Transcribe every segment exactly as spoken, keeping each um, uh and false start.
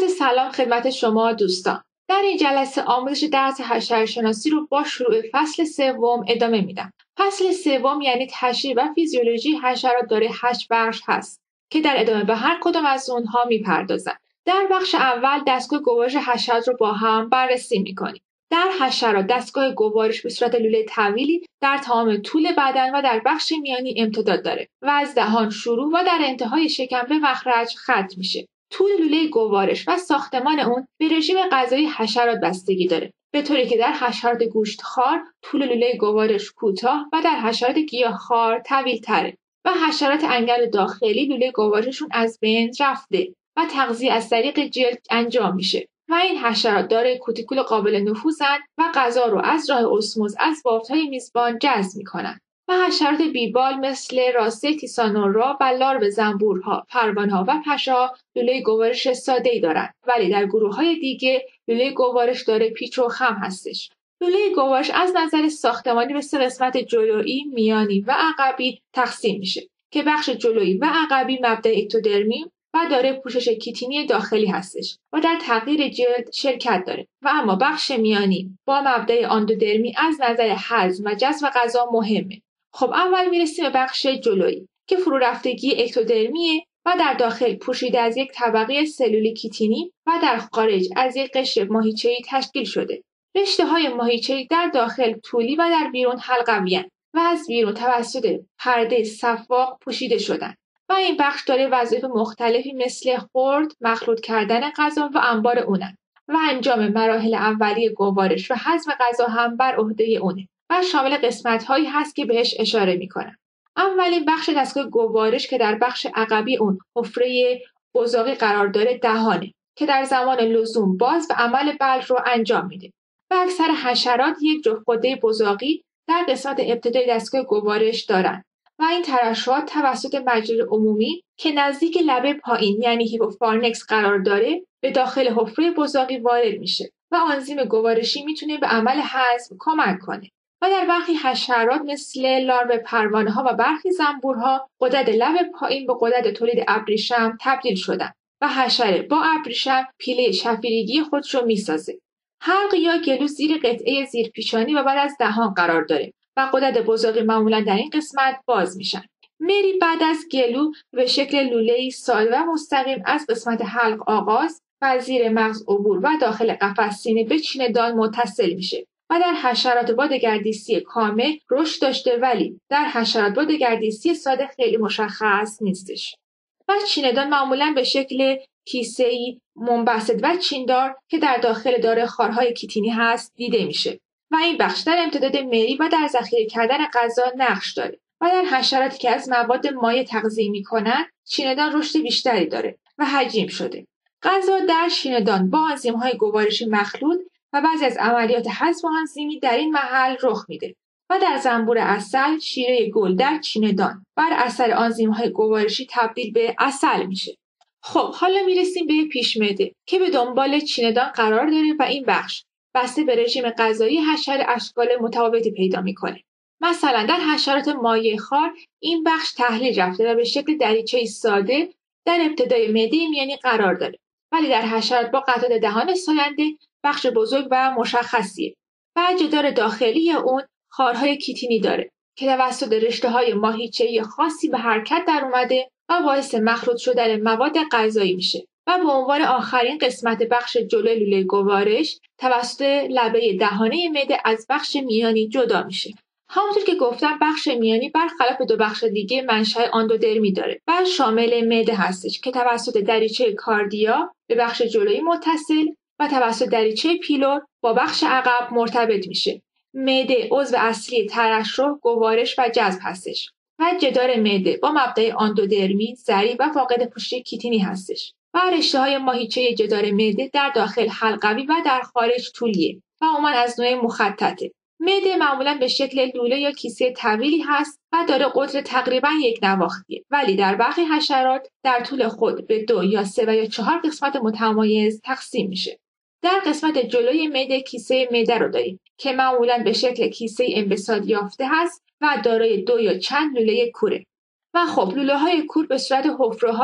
عرض سلام خدمت شما دوستان. در این جلسه آموزش درس حشره‌شناسی رو با شروع فصل سوم ادامه میدم. فصل سوم یعنی تشریح و فیزیولوژی حشرات داره هشت بخش هست که در ادامه به هر کدام از اونها میپردازن. در بخش اول دستگاه گوارش حشرات رو با هم بررسی میکنیم. در حشرات دستگاه گوارش به صورت لوله طویلی در تمام طول بدن و در بخش میانی امتداد داره و از دهان شروع و در انتهای شکم به مخرج ختم میشه. طول لوله گوارش و ساختمان اون به رژیم غذایی حشرات بستگی داره، به طوری که در حشرات گوشتخوار طول لوله گوارش کوتاه و در حشرات گیاهخوار طویل تره و حشرات انگل داخلی لوله گوارششون از بین رفته و تغذیه از طریق جلد انجام میشه و این حشرات دارای کوتیکول قابل نفوذن و غذا رو از راه اسموز از بافت‌های میزبان جذب میکنن. و حشرات بیبال مثل راسته تیسانورا و لارو زنبورها، پروانه‌ها و پشه‌ها لوله گوارش ساده‌ای دارند، ولی در گروه‌های دیگه لوله گوارش داره پیچ و خم هستش. لوله گوارش از نظر ساختمانی به سه قسمت جلویی، میانی و عقبی تقسیم میشه که بخش جلویی و عقبی مبدأ اکتودرمی و داره پوشش کیتینی داخلی هستش و در تغییر جلد شرکت داره و اما بخش میانی با مبدأ آندودرمی از نظر هضم و جذب غذا مهمه. خب اول میرسیم به بخش جلویی که فرو رفتگی اکتودرمیه و در داخل پوشیده از یک طبقه سلولی کیتینی و در خارج از یک قشر ماهیچه‌ای تشکیل شده. رشته‌های ماهیچه‌ای در داخل طولی و در بیرون حلقوی‌اند و از بیرون توسط پرده صفاق پوشیده شدند و این بخش داره وظایف مختلفی مثل خورد، مخلوط کردن غذا و انبار اونن و انجام مراحل اولیه گوارش و هضم غذا هم بر عهده اونه و شامل قسمت‌هایی هست که بهش اشاره می‌کنم. اولین بخش دستگاه گوارش که در بخش عقبی اون حفره بزاقی قرار داره دهانه که در زمان لزوم باز و عمل بلع رو انجام میده. و اکثر حشرات یک جفت غده بزاقی در قسمت ابتدای دستگاه گوارش دارند و این ترشحات توسط مجرا عمومی که نزدیک لبه پایین یعنی هیپوفارنکس قرار داره به داخل حفره بزاقی وارد میشه و آنزیم گوارشی میتونه به عمل هضم کمک کنه. و در برخی حشرات مثل لارو پروانه‌ها و برخی زنبورها غدد لب پایین به غدد تولید ابریشم تبدیل شدن و حشره با ابریشم پیله شفیریگی خودش رو میسازه. حلق یا گلو زیر قطعه زیرپیشانی و بعد از دهان قرار داره و غدد بزاقی معمولا در این قسمت باز میشن. مری بعد از گلو به شکل لوله‌ای ساده و مستقیم از قسمت حلق آغاز و زیر مغز عبور و داخل قفس سینه به چینه‌دان متصل میشه. و در حشرات با دگردیسی کامل رشد داشته ولی در حشرات با دگردیسی ساده خیلی مشخص نیستش. و چینه‌دان معمولاً به شکل کیسه‌ای منبسط و چیندار که در داخل داره خارهای کیتینی هست دیده میشه و این بخش در امتداد مری و در ذخیره کردن غذا نقش داره. و در حشراتی که از مواد مایع تغذیه میکنن چینه‌دان رشد بیشتری داره و حجیم شده. غذا در چینه‌دان با آنزیم‌های گوارشی مخلوط و بعضی از عملیات هضم آنزیمی در این محل رخ میده. و در زنبور عسل شیره گل در چینه‌دان بر اثر آنزیم‌های گوارشی تبدیل به عسل میشه. خب حالا میرسیم به پیش معده که به دنبال چینه‌دان قرار داره و این بخش بسته به رژیم غذایی حشره اشکال متفاوتی پیدا میکنه. مثلا در حشرات مایع خوار این بخش تحلیل رفته و به شکل دریچه‌ای ساده در ابتدای معده میانی قرار داره. ولی در حشرات با قطعات دهان ساینده بخش بزرگ و مشخصیه و جدار داخلی اون خارهای کیتینی داره که توسط رشته‌های ماهیچه‌ای خاصی به حرکت در اومده و باعث مخلوط شدن مواد غذایی میشه و به عنوان آخرین قسمت بخش جلوی لوله گوارش توسط لبه دهانه معده از بخش میانی جدا میشه. همونطور که گفتم بخش میانی برخلاف دو بخش دیگه منشأ آندودرمی داره و شامل معده هستش که توسط دریچه کاردیا به بخش جلویی متصل و توسط دریچه پیلور با بخش عقب مرتبط میشه. معده عضو اصلی ترشح، گوارش و جذب هستش و جدار معده با مبدأ آندودرمی ضعیف و فاقد پوشش کیتینی هستش و رشته‌های ماهیچه جدار معده در داخل حلقوی و در خارج طولیه و عموما از نوع مخططه. معده معمولا به شکل لوله یا کیسه طویلی هست و داره قطر تقریبا یک نواختیه ولی در برخی حشرات در طول خود به دو یا سه و یا چهار قسمت متمایز تقسیم میشه. در قسمت جلوی معده کیسه معده رو داریم که معمولا به شکل کیسه انبساط یافته هست و دارای دو یا چند لوله کوره. و خب لوله های کور به صورت حفره‌هایی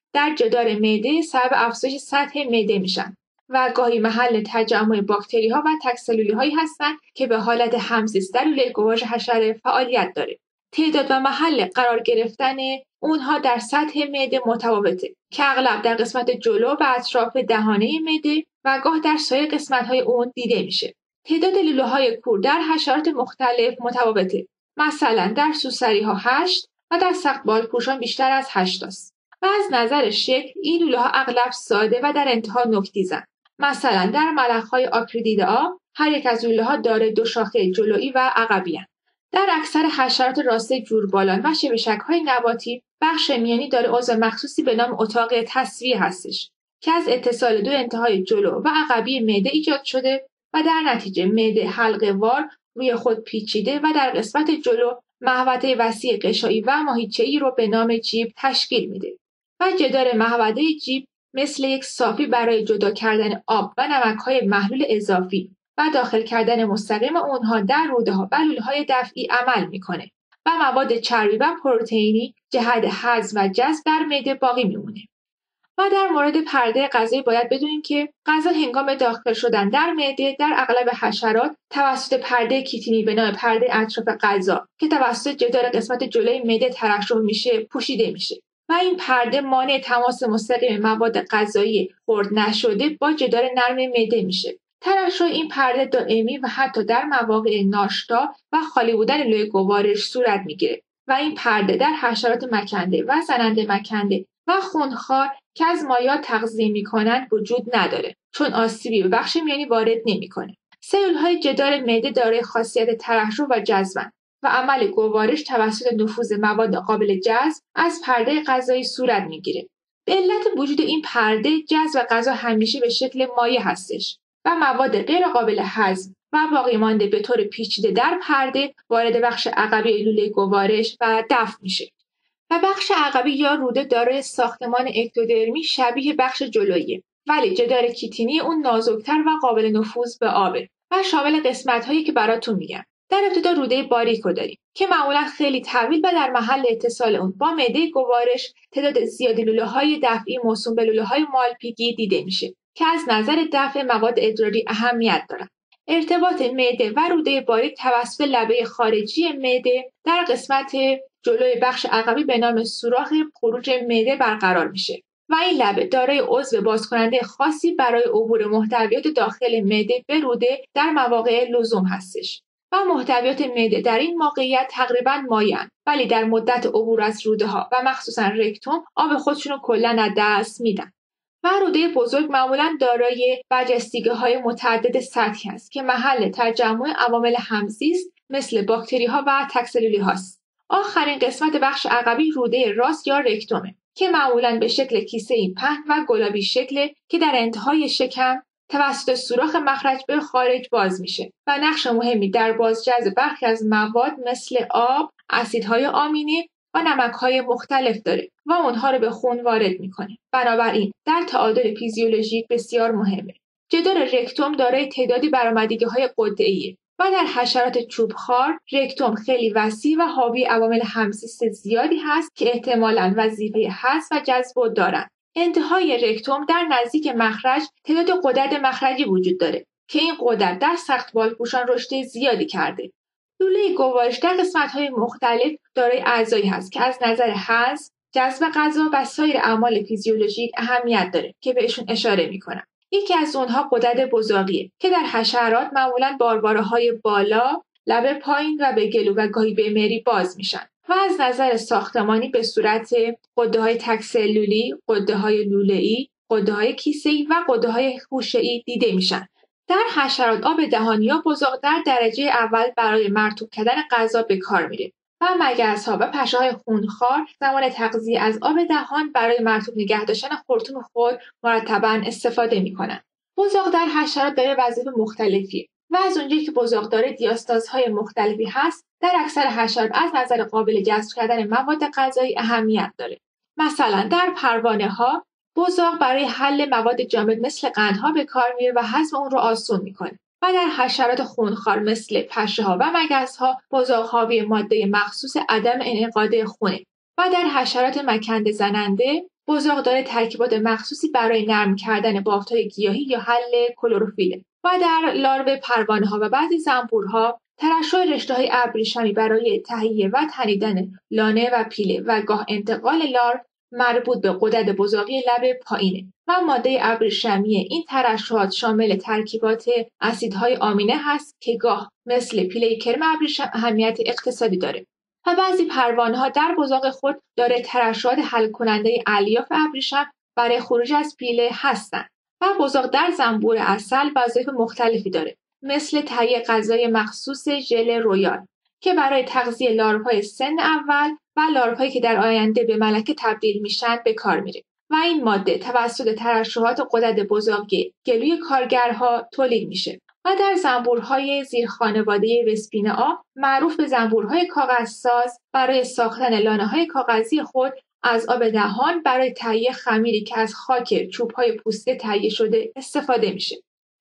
در جدار معده سبب افزایش سطح معده میشن و گاهی محل تجمع باکتری ها و تک سلولی هایی هستند که به حالت همزیست در لوله گوارش حشره فعالیت داره. تعداد و محل قرار گرفتن اونها در سطح معده متفاوته که اغلب در قسمت جلو و اطراف دهانه معده و گاه در سایر قسمت‌های اون دیده میشه. تعداد لوله‌های کور در حشرات مختلف متفاوته. مثلا در سوسری‌ها هشت و در سقبالپوشان بیشتر از هشت است. و از نظر شکل این لوله‌ها اغلب ساده و در انتها نوک‌تیزند. مثلا در ملخ‌های آکریدیدا هر یک از لوله‌ها دارای دو شاخه جلویی و عقبی هستند. در اکثر حشرات راسته جوربالان و شبشک‌های نباتی بخش میانی داره عضو مخصوصی به نام اتاق تسویه هستش که از اتصال دو انتهای جلو و عقبی معده ایجاد شده و در نتیجه معده حلقه وار روی خود پیچیده و در قسمت جلو محوطه وسیع غشایی و ماهیچه‌ای رو به نام جیب تشکیل میده و جدار محوطه جیب مثل یک صافی برای جدا کردن آب و نمک‌های محلول اضافی و داخل کردن مستقیم اونها در روده‌ها و لوله‌های دفعی عمل میکنه و مواد چربی و پروتئینی جهت هضم و جذب در معده باقی میمونه. و در مورد پرده غذایی باید بدونیم که غذا هنگام داخل شدن در معده در اغلب حشرات توسط پرده کیتینی به نام پرده اطراف غذا که توسط جدار قسمت جلوی معده ترشح میشه پوشیده میشه و این پرده مانع تماس مستقیم مواد غذایی خرد نشده با جدار نرم معده میشه. ترشح این پرده دائمی و حتی در مواقع ناشتا و خالی بودن لوله گوارش صورت میگیره و این پرده در حشرات مکنده و زننده مکنده و خونخوار که از مایعات تغذیه میکنند وجود نداره چون آسیبی به بخش میانی وارد نمیکنه. سلول‌های جدار معده دارای خاصیت ترشح و جذبند و عمل گوارش توسط نفوذ مواد قابل جذب از پرده غذایی صورت میگیره. به علت وجود این پرده جذب غذا همیشه به شکل مایع هستش و مواد غیر قابل هضم و باقی مانده به طور پیچیده در پرده وارد بخش عقبی لوله گوارش و دفع میشه. و بخش عقبی یا روده دارای ساختمان اکتودرمی شبیه بخش جلویی ولی جدار کیتینی اون نازکتر و قابل نفوذ به آبه و شامل قسمت‌هایی که براتون میگم. در ابتدا روده باریکو داریم که معمولا خیلی طویل و در محل اتصال اون با معده گوارش تعداد زیادی لوله‌های دفعی موسوم به لوله‌های مالپیگی دیده میشه که از نظر دفع مواد ادراری اهمیت دارن. ارتباط معده و روده باریک توسط لبه خارجی معده در قسمت جلوی بخش عقبی به نام سوراخ خروج معده برقرار میشه و این لبه دارای عضو بازکننده خاصی برای عبور محتویات داخل معده به روده در مواقع لزوم هستش و محتویات معده در این موقعیت تقریبا مایع‌اند ولی در مدت عبور از روده ها و مخصوصا رکتوم آب خودشون رو کلا از دست میدن. و روده بزرگ معمولا دارای برجستگی های متعدد سطحی است که محل تجمع عوامل همزیست مثل باکتری ها و تک سلولی هاست. آخرین قسمت بخش عقبی روده راست یا رکتومه که معمولا به شکل کیسه‌ای پهن و گلابی شکله که در انتهای شکم توسط سوراخ مخرج به خارج باز میشه و نقش مهمی در بازجذب برخی از مواد مثل آب، اسیدهای آمینی و نمک‌های مختلف داره و اونها رو به خون وارد میکنه. بنابراین در تعادل فیزیولوژیک بسیار مهمه. جدار رکتوم دارای تعدادی برآمدگی‌های غده‌ایه و در حشرات چوبخوار رکتوم خیلی وسیع و حاوی عوامل همزیست زیادی هست که احتمالاً وظیفه هضم و جذب دارند. انتهای رکتوم در نزدیک مخرج تعداد غدد مخرجی وجود داره که این غدد در سخت بالپوشان رشد زیادی کرده. لوله گوارش در قسمت‌های مختلف دارای اعضایی هست که از نظر هضم، جذب غذا و سایر اعمال فیزیولوژیک اهمیت داره که بهشون اشاره می‌کنم. یکی از اونها غدد بزاقیه که در حشرات معمولاً بارواره‌های بالا، لبه پایین و به گلو و گاهی به مری باز میشن و از نظر ساختمانی به صورت غده‌های تک سلولی، غده‌های لوله‌ای، غده‌های کیسه‌ای و غده‌های خوشه‌ای دیده میشن. در حشرات آب دهان یا بزاق در درجه اول برای مرطوب کردن غذا به کار میره و مگس‌ها و پشه‌های خونخوار زمان تغذیه از آب دهان برای مرطوب نگه داشتن خرطوم خود مرتباً استفاده میکنن. بزاق در حشرات داره وظایف مختلفیه و از اونجایی که بزاق داره دیاستازهای مختلفی هست در اکثر حشرات از نظر قابل جذب کردن مواد غذایی اهمیت داره. مثلا در پروانه‌ها بزاق برای حل مواد جامد مثل قندها به کار میره و هضم اون رو آسون میکنه و در حشرات خونخوار مثل پشه‌ها و مگس‌ها بزاق حاوی ماده مخصوص عدم انعقاد خونه و در حشرات مکنده زننده بزاق دارای ترکیبات مخصوصی برای نرم کردن بافت‌های گیاهی یا حل کلروفیل و در لارو پروانه‌ها و بعضی زنبورها ترشح رشته‌های ابریشمی برای تهیه و تنیدن لانه و پیله و گاه انتقال لارو مربوط به غدد بزاقی لب پایینه و ماده ابریشمی این ترشحات شامل ترکیبات اسیدهای آمینه هست که گاه مثل پیله کرم ابریشم اهمیت اقتصادی داره و بعضی پروانه‌ها در بزاق خود دارای ترشحات حل کننده الیاف ابریشم برای خروج از پیله هستند و بزاق در زنبور عسل وظایف مختلفی داره مثل تهیه غذای مخصوص ژل رویال که برای تغذیه لاروهای سن اول و لاروهایی که در آینده به ملکه تبدیل میشن به کار میره و این ماده توسط ترشحات غدد بزاقی گلوی کارگرها تولید میشه و در زنبورهای زیر خانواده وسپینئا معروف به زنبورهای کاغذساز برای ساختن لانه‌های کاغذی خود از آب دهان برای تهیه خمیری که از خاک چوب‌های پوسته تهیه شده استفاده میشه.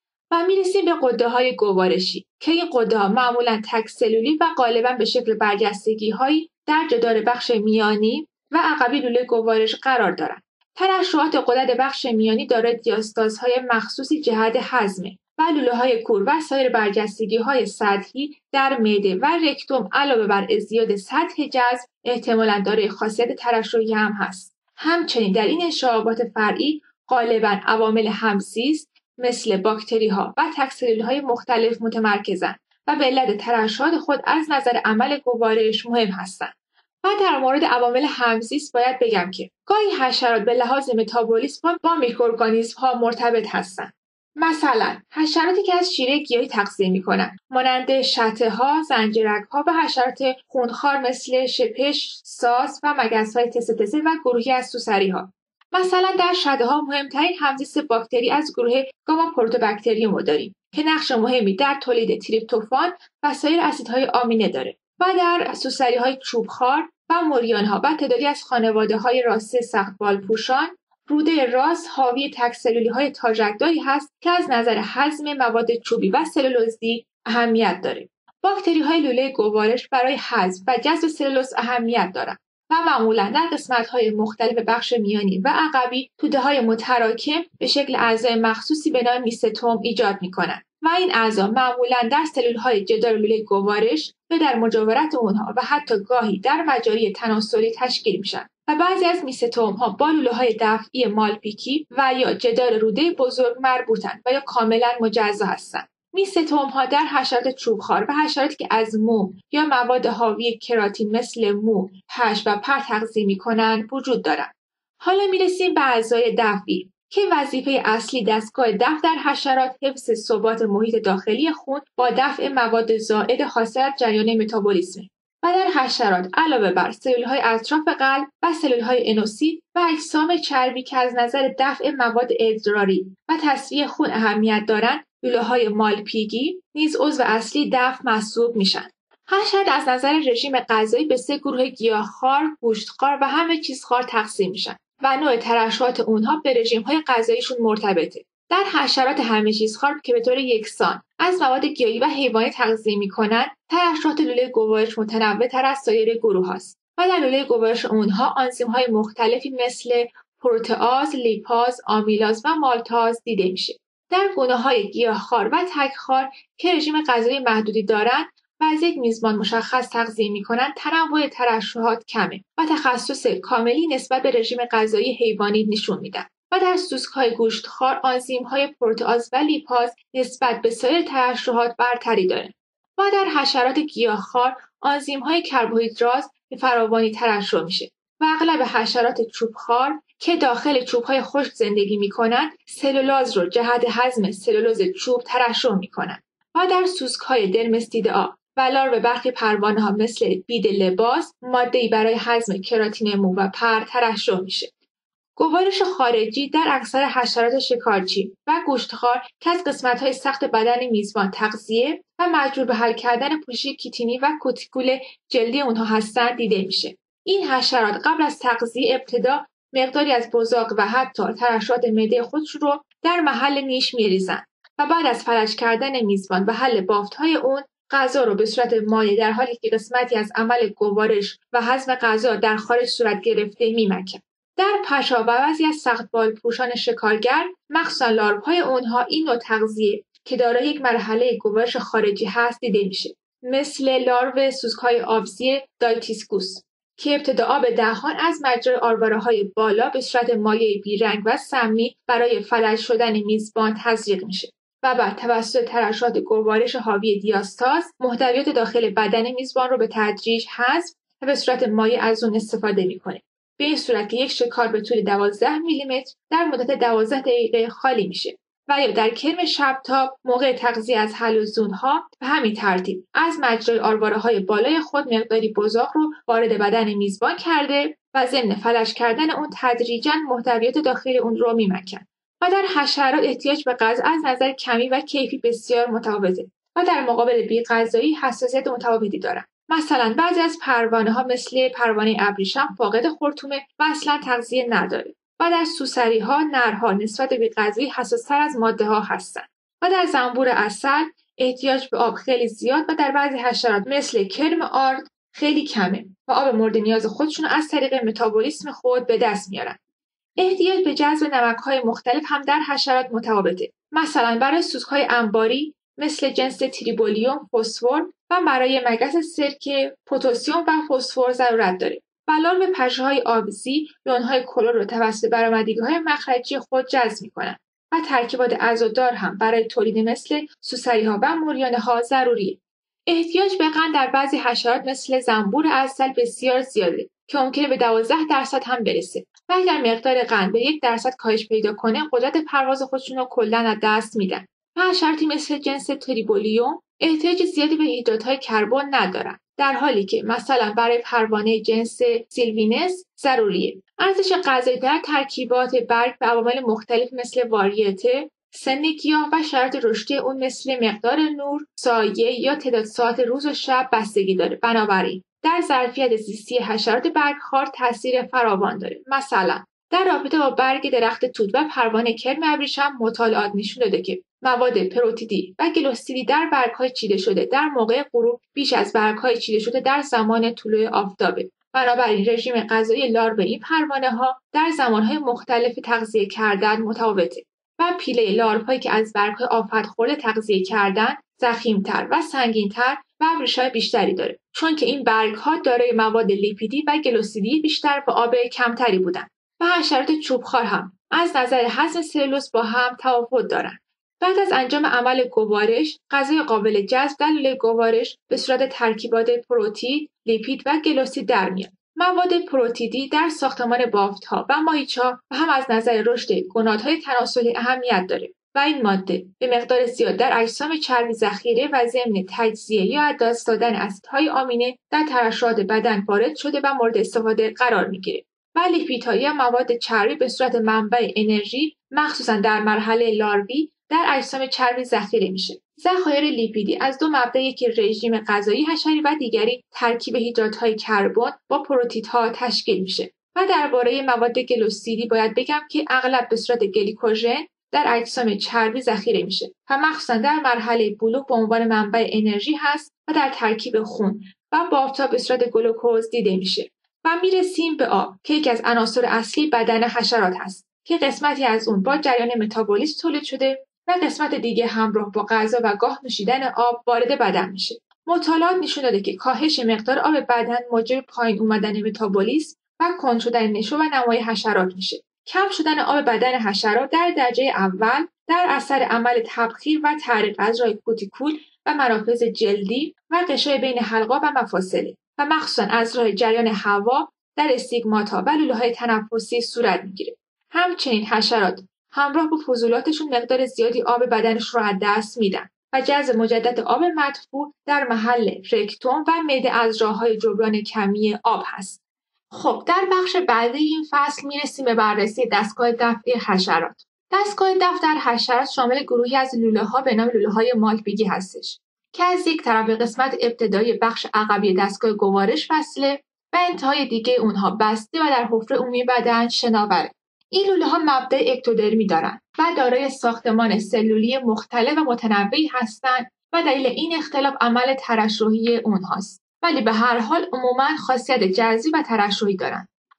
و میرسیم به غده‌های گوارشی که این غده‌ها معمولاً تک سلولی و غالباً به شکل برجستگی‌هایی در جدار بخش میانی و عقبی لوله گوارش قرار دارند. ترشحات غدد بخش میانی دارای دیاستازهای مخصوصی جهت هضمه و لوله‌های کور و سایر برجستگی‌های سطحی در معده و رکتوم علاوه بر ازدیاد سطح جذب احتمالاً دارای خاصیت ترشحی هم هست. همچنین در این انشعابات فرعی غالباً عوامل همزیست مثل باکتری‌ها و تک‌سلول‌های مختلف متمرکزند و به علت ترشحات خود از نظر عمل گوارش مهم هستند. و در مورد عوامل همزیست باید بگم که گاهی حشرات به لحاظ متابولیسم با میکروارگانیسم‌ها مرتبط هستند. مثلا حشراتی که از شیره گیاهی تغذیه می‌کنند مانند شته‌ها، زنجیرک‌ها و حشرات خونخوار مثل شپش، ساس و مگس‌های تسه تسه و گروهی از سوسری‌ها. مثلا در شته‌ها مهمترین همزیست باکتری از گروه گاما پروتوباکتریوم داریم که نقش مهمی در تولید تریپتوفان و سایر اسیدهای آمینه داره و در سوسری‌های چوبخوار و موریان‌ها و تعدادی از خانواده‌های راسته سخت‌بالپوشان روده راس حاوی تک‌سلولی‌های تاژکداری هست که از نظر هضم مواد چوبی و سلولوزی اهمیت داره. باکتری‌های لوله گوارش برای هضم و جذب سلولوز اهمیت دارند و معمولاً در قسمت‌های مختلف بخش میانی و عقبی توده‌های متراکم به شکل اعضای مخصوصی به نام میستوم ایجاد می‌کنند و این اعضا معمولاً در سلول‌های جدار لوله گوارش یا در مجاورت اونها و حتی گاهی در مجاری تناسلی تشکیل میشن و بعضی از میستوم‌ها با لوله‌های دفعی مالپیکی و یا جدار روده بزرگ مربوطند و یا کاملاً مجزا هستند. میستوم‌ها در حشرات چوبخوار و حشراتی که از مو یا مواد حاوی کراتین مثل مو، پشم و پر تغذیه می‌کنند وجود دارند. حالا میرسیم به اعضای دفعی که وظیفه اصلی دستگاه دفع در حشرات حفظ ثبات محیط داخلی خون با دفع مواد زائد حاصل از جریان متابولیسم و در حشرات علاوه بر سلول‌های اطراف قلب و سلول‌های انوسید و اجسام چربی که از نظر دفع مواد اضراری و تصفیه خون اهمیت دارند، لوله‌های مالپیگی نیز عضو اصلی دفع محسوب میشن. حشرات از نظر رژیم غذایی به سه گروه گیاهخوار، گوشتخوار و همه چیزخوار تقسیم میشن و نوع ترشحات اونها به رژیم‌های غذاییشون مرتبطه. در حشرات همه چیزخوار که به طور یکسان از مواد گیاهی و حیوانی تغذیه می‌کنند، ترشحات لوله گوارش متنوع‌تر از سایر گروه‌هاست و در لوله گوارش اونها آنزیم‌های مختلفی مثل پروتئاز، لیپاز، آمیلاز و مالتاز دیده میشه. در گونه‌های گیاهخوار و تکخوار که رژیم غذایی محدودی دارند و از یک میزبان مشخص تغذیه می‌کنند، تنوع ترشحات کمه و تخصص کاملی نسبت به رژیم غذایی حیوانی نشون میدن. و در سوسک‌های گوشتخوار آنزیم‌های پروتئاز و لیپاز نسبت به سایر ترشحات برتری دارند. و در حشرات گیاهخوار آنزیم‌های کربوهیدرات به فراوانی ترشح میشه و اغلب حشرات چوبخوار که داخل چوب‌های خشک زندگی می‌کنند، سلولاز رو جهت هضم سلولوز چوب ترشح می‌کنند. و در سوسک‌های درمستیدآ و لارو برخی پروانه‌ها مثل بید لباس ماده‌ای برای هضم کراتین مو و پر ترشح میشه. گوارش خارجی در اکثر حشرات شکارچی و گوشتخوار که از قسمت‌های سخت بدن میزبان تغذیه و مجبور به حل کردن پوشش کیتینی و کوتیکول جلدی اونها هستند دیده میشه. این حشرات قبل از تغذیه ابتدا مقداری از بزاق و حتی ترشحات معده خودشون رو در محل نیش میریزن و بعد از فلج کردن میزبان و حل بافت‌های اون غذا رو به صورت مایع در حالی که قسمتی از عمل گوارش و هضم غذا در خارج صورت گرفته میمکن. در پشا و بعضی از سخت‌بال‌پوشان شکارگر، مخصوصا لاروهای اونها، این نوع تغذیه که دارای یک مرحله گوارش خارجی هست دیده میشه، مثل لارو سوسک‌های آبزی دایتیسکوس که ابتدا به دهان از مجرای آرواره‌های بالا به صورت مایع بیرنگ و سمی برای فلج شدن میزبان تزریق میشه و بعد توسط ترشحات گوارش حاوی دیاستاز محتویات داخل بدن میزبان رو به تدریج حذف و به صورت مایع از اون استفاده میکنه. به این صورت که یک شکار به طول دوازده میلیمتر در مدت دوازده دقیقه خالی میشه و یا در کرم شبتاب موقع تغذیه از حلزونها به همین ترتیب از مجرای آرواره‌های بالای خود مقداری بزاق رو وارد بدن میزبان کرده و ضمن فلج کردن اون تدریجاً محتویات داخل اون رو میمکن. و در حشرات احتیاج به غذا از نظر کمی و کیفی بسیار متفاوته و در مقابل بی‌غذایی حساسیت متفاوتی دارند. مثلا بعضی از پروانه‌ها مثل پروانه ابریشم فاقد خرطومه و اصلا تغذیه نداره و در سوسری‌ها نرها نسبت به بی‌غذایی حساس‌تر از ماده‌ها هستند و در زنبور عسل احتیاج به آب خیلی زیاد و در بعضی حشرات مثل کرم آرد خیلی کمه و آب مورد نیاز خودشون از طریق متابولیسم خود به دست میارن. احتیاج به جذب نمک‌های مختلف هم در حشرات متفاوته. مثلا برای سوسک‌های انباری مثل جنس تریبولیوم فسفر و برای مگس سرکه پتاسیم و فسفر ضرورت داره. و لارو پژه‌های آبزی یون‌های کلور رو توسط برآمدگی‌های مخرجی خود جذب می‌کنند و ترکیبات عزادار هم برای تولید مثل سوسری‌ها و موریانه‌ها ضروریه. احتیاج به قند در بعضی حشرات مثل زنبور عسل بسیار زیاده که ممکنه به دوازده درصد هم برسه و اگر مقدار قند به یک درصد کاهش پیدا کنه قدرت پرواز خودشون رو کلاً از دست میدن. و حشراتی مثل جنس تریبولیوم احتیاج زیادی به هیدرات‌های کربن ندارن، در حالی که مثلا برای پروانه جنس سیلوینس ضروریه. ارزش غذایی در ترکیبات برگ به عوامل مختلف مثل واریته، سن گیاه و شرایط رشدی اون مثل مقدار نور، سایه یا تعداد ساعت روز و شب بستگی داره. بنابراین در ظرفیت زیستی حشرات برگخوار تاثیر فراوان داره. مثلا در رابطه با برگ درخت توت و پروانه کرم ابریشم مطالعات نشون داده که مواد پروتیدی و گلوستیدی در برگ‌های چیده شده در موقع غروب بیش از برگ‌های چیده شده در زمان طلوع آفتابه. بنابراین رژیم غذایی لارو این پروانه‌ها در زمان‌های مختلف تغذیه کردن متفاوته و پیله لاروهایی که از برگ‌های آفت خورده تغذیه کردن ضخیم‌تر و سنگین‌تر و ابریشم‌های بیشتری داره، چون که این برگ‌ها دارای مواد لیپیدی و گلوسیدی بیشتر و آب کمتری بودن. و حشرات چوبخوار هم از نظر هضم سلولوز با هم تفاوت دارند. بعد از انجام عمل گوارش، غذای قابل جذب در لوله گوارش به صورت ترکیبات پروتئین، لیپید و گلوسید در میاد. مواد پروتیدی در ساختمان بافت‌ها و ماهیچه‌ها و هم از نظر رشد گونادهای تناسلی اهمیت داره و این ماده به مقدار زیاد در اجسام چربی ذخیره و ضمن تجزیه یا از دست دادن اسیدهای آمینه در ترشحات بدن وارد شده و مورد استفاده قرار میگیره. و لیپیدها یا مواد چربی به صورت منبع انرژی مخصوصا در مرحله لاروی در اجسام چربی ذخیره میشه. ذخایر لیپیدی از دو مبدا، یکی رژیم غذایی حشری و دیگری ترکیب هیدرات‌های کربن با پروتئین‌ها تشکیل میشه. و درباره مواد گلوسیدی باید بگم که اغلب به صورت گلیکوژن در اجسام چربی ذخیره میشه و مخصوصا در مرحله بلوغ به عنوان منبع انرژی هست و در ترکیب خون و بافت‌ها به صورت گلوکوز دیده میشه. و میرسیم به آب که یکی از عناصر اصلی بدن حشرات هست که قسمتی از اون با جریان متابولیسم تولید شده و قسمت دیگه همراه با غذا و گاه نوشیدن آب وارد بدن میشه. مطالعات نشون داده که کاهش مقدار آب بدن موجب پایین اومدن متابولیسم و کند شدن نشو و نمای حشرات میشه. کم شدن آب بدن حشرات در درجه اول در اثر عمل تبخیر و تحریق از راه کوتیکول و منافذ جلدی و غشای بین حلق‌ها و مفاصل و مخصوصاً از راه جریان هوا در استیگماتا و لوله‌های تنفسی صورت میگیره. همچنین حشرات همراه با فضولاتشون مقدار زیادی آب بدنشون رو از دست میدن و جذب مجدد آب مدفوع در محل رکتوم و معده از راه‌های جبران کمی آب هست. خب در بخش بعدی این فصل میرسیم به بررسی دستگاه دفع حشرات. دستگاه دفع در حشرات شامل گروهی از لوله‌ها به نام لوله‌های مالپیگی هستش که از یک طرف به قسمت ابتدایی بخش عقبی دستگاه گوارش وصله و انتهای دیگه اونها بسته و در حفره عمومی بدن شناوره. این لوله‌ها مبدأ اکتودرمی دارند و دارای ساختمان سلولی مختلف و متنوعی هستند و دلیل این اختلاف عمل ترشحی اونهاست، ولی به هر حال عموماً خاصیت جذبی و ترشحی دارند.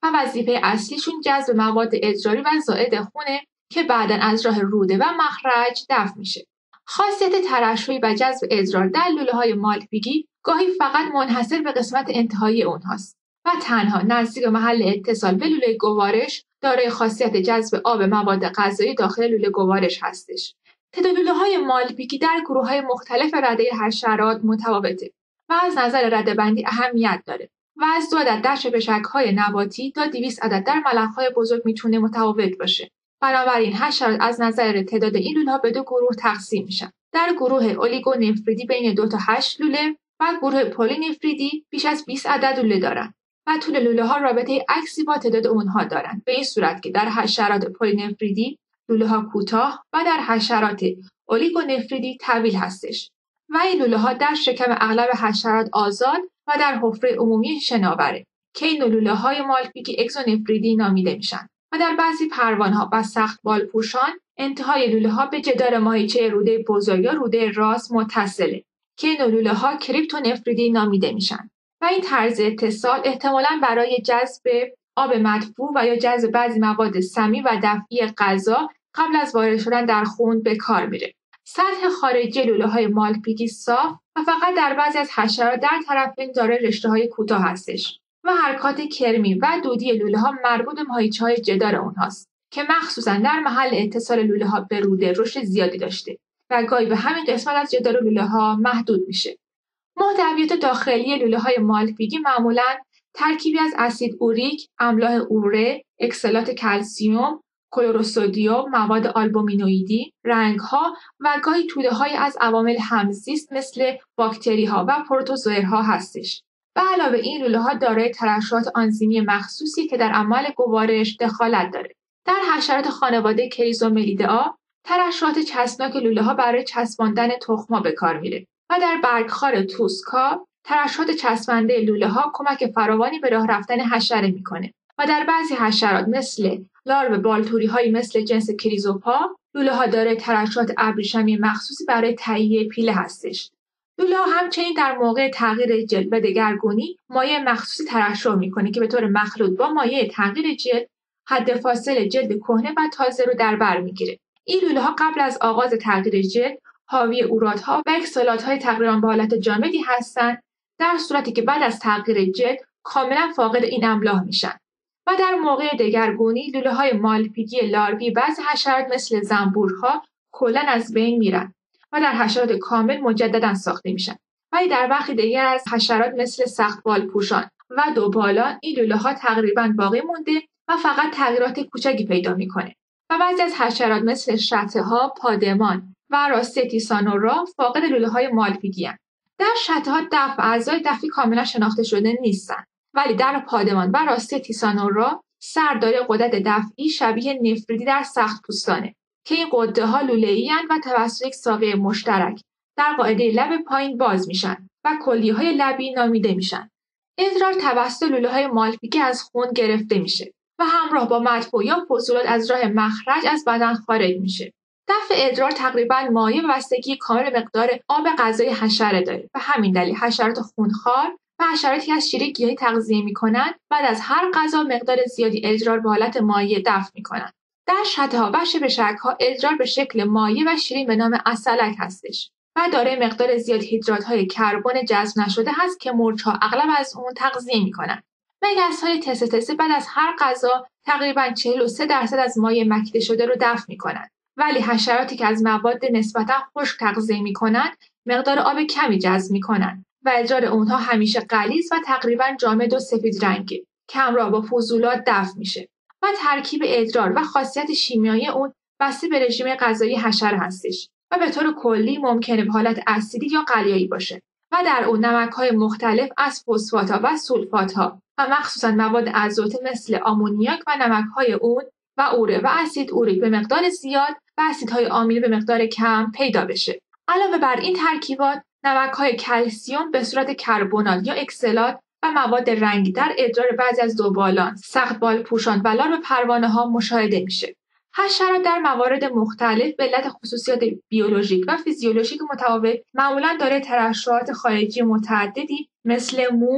و وظیفه اصلیشون جذب مواد ادراری و زائد خونه که بعداً از راه روده و مخرج دفع میشه. خاصیت ترشحی و جذب ادرار در لوله‌های مالپیگی گاهی فقط منحصر به قسمت انتهایی اونهاست و تنها نزدیک محل اتصال به لوله گوارش دارای خاصیت جذب آب مواد غذایی داخل لوله گوارش هستش. تعداد لوله‌های مالپیگی در گروه‌های مختلف رده حشرات متفاوته و از نظر رده‌بندی اهمیت داره و از دو عدد در شبشک‌های نباتی تا دویست عدد در ملخ‌های بزرگ میتونه متفاوت باشه. بنابراین حشرات از نظر تعداد این لوله‌ها به دو گروه تقسیم میشن. در گروه اولیگونفریدی بین دو تا هشت لوله و گروه پولینفریدی بیش از بیست عدد لوله دارن و طول لوله‌ها رابطه عکسی با تعداد اونها دارن، به این صورت که در حشرات پولینفریدی لوله‌ها کوتاه و در حشرات اولیگونفریدی طویل هستش و این لوله‌ها در شکم اغلب حشرات آزاد و در حفره عمومی شناوره که این لوله‌های مالپیگی اگزونفریدی نامیده میشن و در بعضی پروانه‌ها و سخت بالپوشان انتهای لوله‌ها به جدار ماهیچه روده بزرگ یا روده راست متصله که این لوله‌ها کریپتونفریدی نامیده میشن و این طرز اتصال احتمالاً برای جذب آب مدفوع و یا جذب بعضی مواد سمی و دفعی غذا قبل از وارد شدن در خون به کار میره. سطح خارجی لوله‌های مالپیگی صاف و فقط در بعضی از حشرات در طرفین دارای رشته‌های کوتاه هستش و حرکات کرمی و دودی لوله‌ها مربوط به ماهیچه‌های جدار اونهاست که مخصوصاً در محل اتصال لوله‌ها به روده رشد زیادی داشته و گاهی به همین قسمت از جدار لوله‌ها محدود میشه. محتویات داخلی لوله‌های مالپیگی معمولاً ترکیبی از اسید اوریک، املاح اوره، اکسلات کلسیم، کلروسدیم، مواد آلبومینوئیدی، رنگ‌ها و گاهی توده‌هایی از عوامل همزیست مثل باکتری‌ها و پروتوزوئرها هستش. به علاوه این لوله‌ها دارای ترشحات آنزیمی مخصوصی که در عمل گوارش دخالت داره. در حشرات خانواده کریزوملیدآ ترشحات چسبناک لوله‌ها برای چسباندن تخم‌ها به کار میره و در برگخوار توسکا ترشحات چسبنده لوله‌ها کمک فراوانی به راه رفتن حشره میکنه و در بعضی حشرات مثل لارو بالتوری‌هایی مثل جنس کریزوپا لوله‌ها دارای ترشحات ابریشمی مخصوصی برای تهیه پیله هستش. لوله‌ها همچنین در موقع تغییر جلد و دگرگونی مایع مخصوصی ترشح میکنه که به طور مخلوط با مایع تغییر جلد حد فاصل جلد کهنه و تازه رو در بر میگیره. این لوله‌ها قبل از آغاز تغییر جلد حاوی اورات‌ها و اکسالات‌های تقریباً به حالت جامدی هستند، در صورتی که بعد از تغییر جلد کاملا فاقد این املاح میشن و در موقع دگرگونی لوله‌های مالپیگی لاروی بعضی حشرات مثل زنبورها کلاً از بین میرن و در حشرات کامل مجدداً ساخته میشن. ولی در برخی دیگر از حشرات مثل سخت بالپوشان و دوبالان این لوله‌ها تقریباً باقی مونده و فقط تغییرات کوچکی پیدا میکنه و بعضی از حشرات مثل شته‌ها، پادمان و راسته تیسانورا فاقد لوله‌های مالپیگی هستند. در شته‌ها دفع اعضای دفعی کاملا شناخته شده نیستند، ولی در پادمان و راسته تیسانورا سر داره غدد دفعی شبیه نفریدی در سخت پوستانه که این غده‌ها لوله‌ای‌اند و توسط یک ساقه مشترک در قاعده لب پایین باز میشن و کلیه‌های لبی نامیده میشن. ادرار توسط لوله‌های مالپیگی از خون گرفته میشه و همراه با مدفوع یا فضولات از راه مخرج از بدن خارج میشه. دفع ادرار تقریباً مایع و بستگی کامل مقدار آب غذای حشره داره و همین دلیل حشرات خونخوار و حشراتی از شیره گیاهی تغذیه میکنن بعد از هر غذا مقدار زیادی ادرار به حالت مایع دفع میکنن. در شته‌ها و شبشک‌ها ادرار به شکل مایع و شیرین به نام عسلک هستش و دارای مقدار زیاد هیدرات‌های کربن جذب نشده هست که موج‌ها اغلب از اون تغذیه میکنن. مگس‌های تسه تسه بعد از هر غذا تقریباً چهل و سه درصد از مایع مکیده شده رو دفع میکنن. ولی حشراتی که از مواد نسبتاً خشک تغذیه میکنن مقدار آب کمی جذب میکنن و ادرار اونها همیشه غلیظ و تقریباً جامد و سفید رنگه که همراه با فضولات دفع میشه و ترکیب ادرار و خاصیت شیمیایی اون بسته به رژیم غذایی حشره هستش و به طور کلی ممکنه به حالت اسیدی یا قلیایی باشه و در اون نمک‌های مختلف از فسفات‌ها و سولفات‌ها و مخصوصاً مواد آزوته مثل آمونیاک و نمک‌های اون و اوره و اسید اوریک به مقدار زیاد و اسیدهای آمینه به مقدار کم پیدا بشه. علاوه بر این ترکیبات، نمک‌های کلسیم به صورت کربنات یا اکسلات و مواد رنگی در ادرار بعضی از دوبالان، سخت بالپوشان و لارو پروانه‌ها مشاهده میشه. حشرات در موارد مختلف به علت خصوصیات بیولوژیک و فیزیولوژیک متفاوت معمولاً دارای ترشحات خارجی متعددی مثل موم،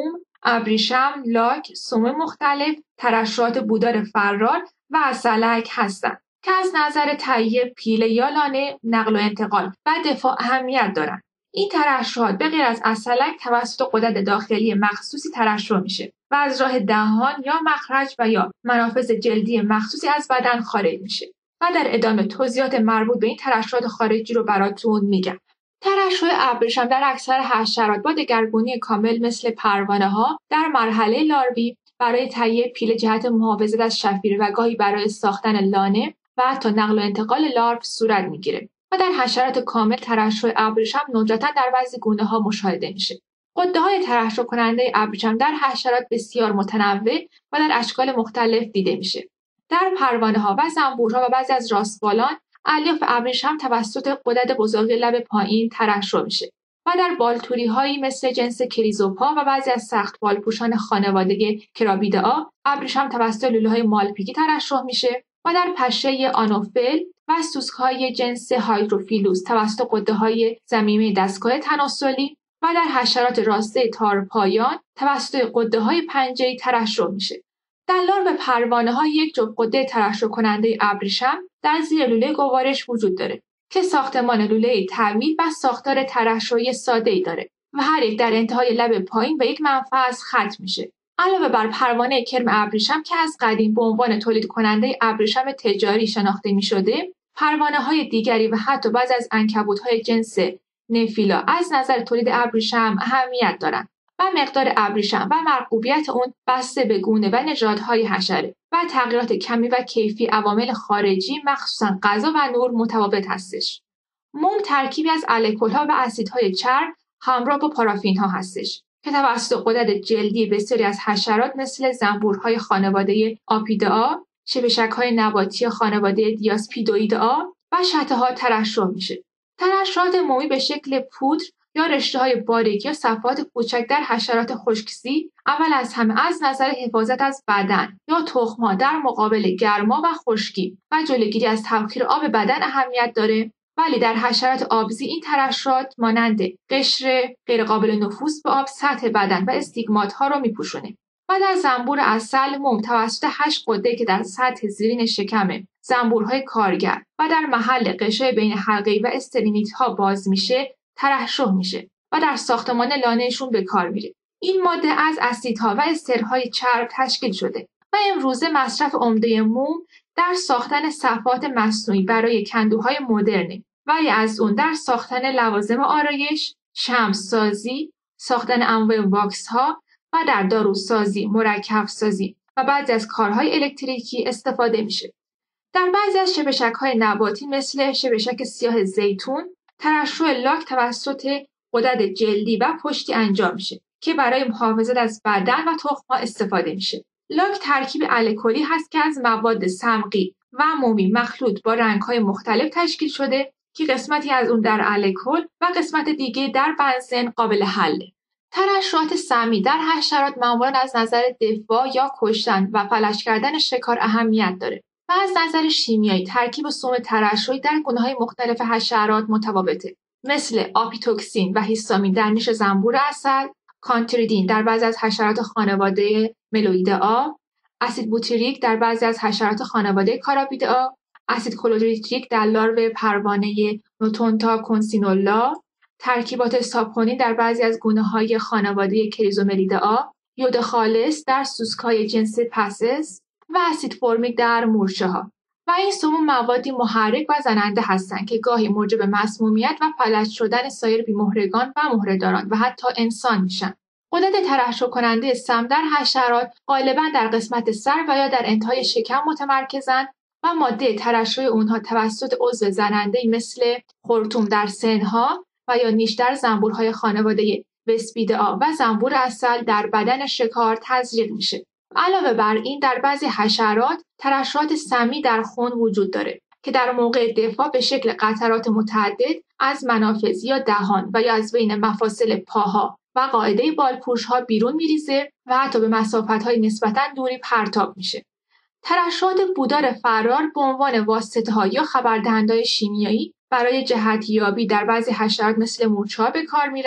ابریشم، لاک، سم مختلف، ترشحات بودار فرار و عسلک هستند که از نظر تهیه پیله یا لانه، نقل و انتقال و دفاع اهمیت دارند. این ترشحات به غیر از عسلک توسط غدد داخلی مخصوصی ترشح میشه و از راه دهان یا مخرج و یا منافذ جلدی مخصوصی از بدن خارج میشه. و در ادامه توضیحات مربوط به این ترشحات خارجی رو براتون میگم. ترشح ابریشم در اکثر حشرات با دگرگونی کامل مثل پروانه‌ها در مرحله لاروی برای تهیه پیله جهت محافظت از شفیره و گاهی برای ساختن لانه و حتی نقل و انتقال لارو صورت میگیره و در حشرات کامل ترشح ابریشم ندرتا در بعضی گونه‌ها مشاهده میشه. غده‌های ترشح کننده ابریشم در حشرات بسیار متنوع و در اشکال مختلف دیده میشه. در پروانه‌ها و زنبورها و بعضی از راستبالان الیاف ابریشم توسط غدد بزرگ لب پایین ترشح میشه و در بالتوری‌هایی مثل جنس کریزوپا و بعضی از سخت بالپوشان خانواده کرابیده‌ها ابریشم توسط لوله‌های مالپیکی ترشح میشه و در پشه آنوفل و سوسک‌های جنس هایدروفیلوس توسط غده‌های ضمیمه دستگاه تناسلی و در حشرات راسته تارپایان توسط غده‌های پنجه‌ای ترشح میشه. در لارو پروانه‌ها یک جفت غده ترشح کننده ابریشم در زیر لوله گوارش وجود داره که ساختمان لوله طویل و ساختار ترشحی ساده‌ای داره و هر یک در انتهای لب پایین به یک منفذ ختم میشه. علاوه بر پروانه کرم ابریشم که از قدیم به عنوان تولید کننده ابریشم تجاری شناخته می‌شده، پروانه‌های دیگری و حتی بعضی از عنکبوت‌های جنس نفیلا از نظر تولید ابریشم اهمیت دارند و مقدار ابریشم و مرغوبیت اون بسته به گونه و نژادهای حشره و تغییرات کمی و کیفی عوامل خارجی مخصوصا غذا و نور متفاوت هستش. موم ترکیبی از الکل‌ها و اسیدهای چرب همراه با پارافین‌ها هستش که توسط غدد جلدی بسیاری از حشرات مثل زنبورهای خانواده آپیدآ، شبشک‌های نباتی خانواده دیاسپیدویدآ و شته‌ها ترشح میشه. ترشحات مومی به شکل پودر یا رشته‌های باریک یا صفحات کوچک در حشرات خشکسی اول از همه از نظر حفاظت از بدن یا تخم‌ها در مقابل گرما و خشکی و جلوگیری از تبخیر آب بدن اهمیت داره، ولی در حشرات آبزی این ترشحات مانند قشر غیرقابل نفوذ به آب سطح بدن و استیگمات‌ها رو میپوشونه. و در زنبور عسل موم توسط هشت غده که در سطح زیرین شکم زنبورهای کارگر و در محل قشر بین حلقه‌ای و استرینیت‌ها باز میشه ترشح میشه و در ساختمان لانهشون به کار میره. این ماده از اسیدها و استرهای چرب تشکیل شده و امروزه مصرف عمده موم در ساختن صفحات مصنوعی برای کندوهای مدرنه، ولی از اون در ساختن لوازم آرایش، شمع‌سازی، ساختن انواع واکس‌ها و در داروسازی، مرکب سازی و بعضی از کارهای الکتریکی استفاده میشه. در بعضی از شبشک‌های نباتی مثل شبشک سیاه زیتون ترشح لاک توسط غدد جلدی و پشتی انجام میشه که برای محافظت از بدن و تخم‌ها استفاده میشه. لاک ترکیب الکلی هست که از مواد صمغی و مومی مخلوط با رنگ‌های مختلف تشکیل شده که قسمتی از اون در الکل و قسمت دیگه در بنزن قابل حله. ترشحات سمی در حشرات معمولاً از نظر دفاع یا کشتن و فلج کردن شکار اهمیت داره و از نظر شیمیایی ترکیب سم ترشحی در گونه‌های مختلف حشرات متفاوته، مثل آپیتوکسین و هیستامین در نیش زنبور عسل، کانتریدین در بعضی از حشرات خانواده ملویدآ، اسید بوتریک در بعضی از حشرات خانواده کارابیدآ، اسید کلوریدریک در لارو پروانه نوتونتا کونسینولا، ترکیبات ساپونین در بعضی از گونه‌های خانواده کریزوملیدآ، یود خالص در سوسک‌های جنس پسس و اسید فرمیک در مورچه‌ها. و این سموم موادی محرک و زننده هستند که گاهی موجب مسمومیت و فلج شدن سایر بیمهرگان و مهره‌داران و حتی انسان میشن. غدد ترشح کننده سم در حشرات غالباً در قسمت سر و یا در انتهای شکم متمرکزند و ماده ترشح اونها توسط عضو زننده‌ای مثل خرطوم در سنها و یا نیش در زنبورهای خانواده وسپیدآ و زنبور عسل در بدن شکار تزریق میشه. علاوه بر این در بعضی حشرات ترشحات سمی در خون وجود داره که در موقع دفاع به شکل قطرات متعدد از منافذ یا دهان و یا از بین مفاصل پاها و قاعده بالپوشها بیرون میریزه و حتی به مسافت‌های نسبتاً دوری پرتاب میشه. ترشحات بودار فرار به عنوان واسطه‌ها یا خبردهنده‌های شیمیایی برای جهتیابی در بعضی حشرات مثل مورچه‌ها به کار میرن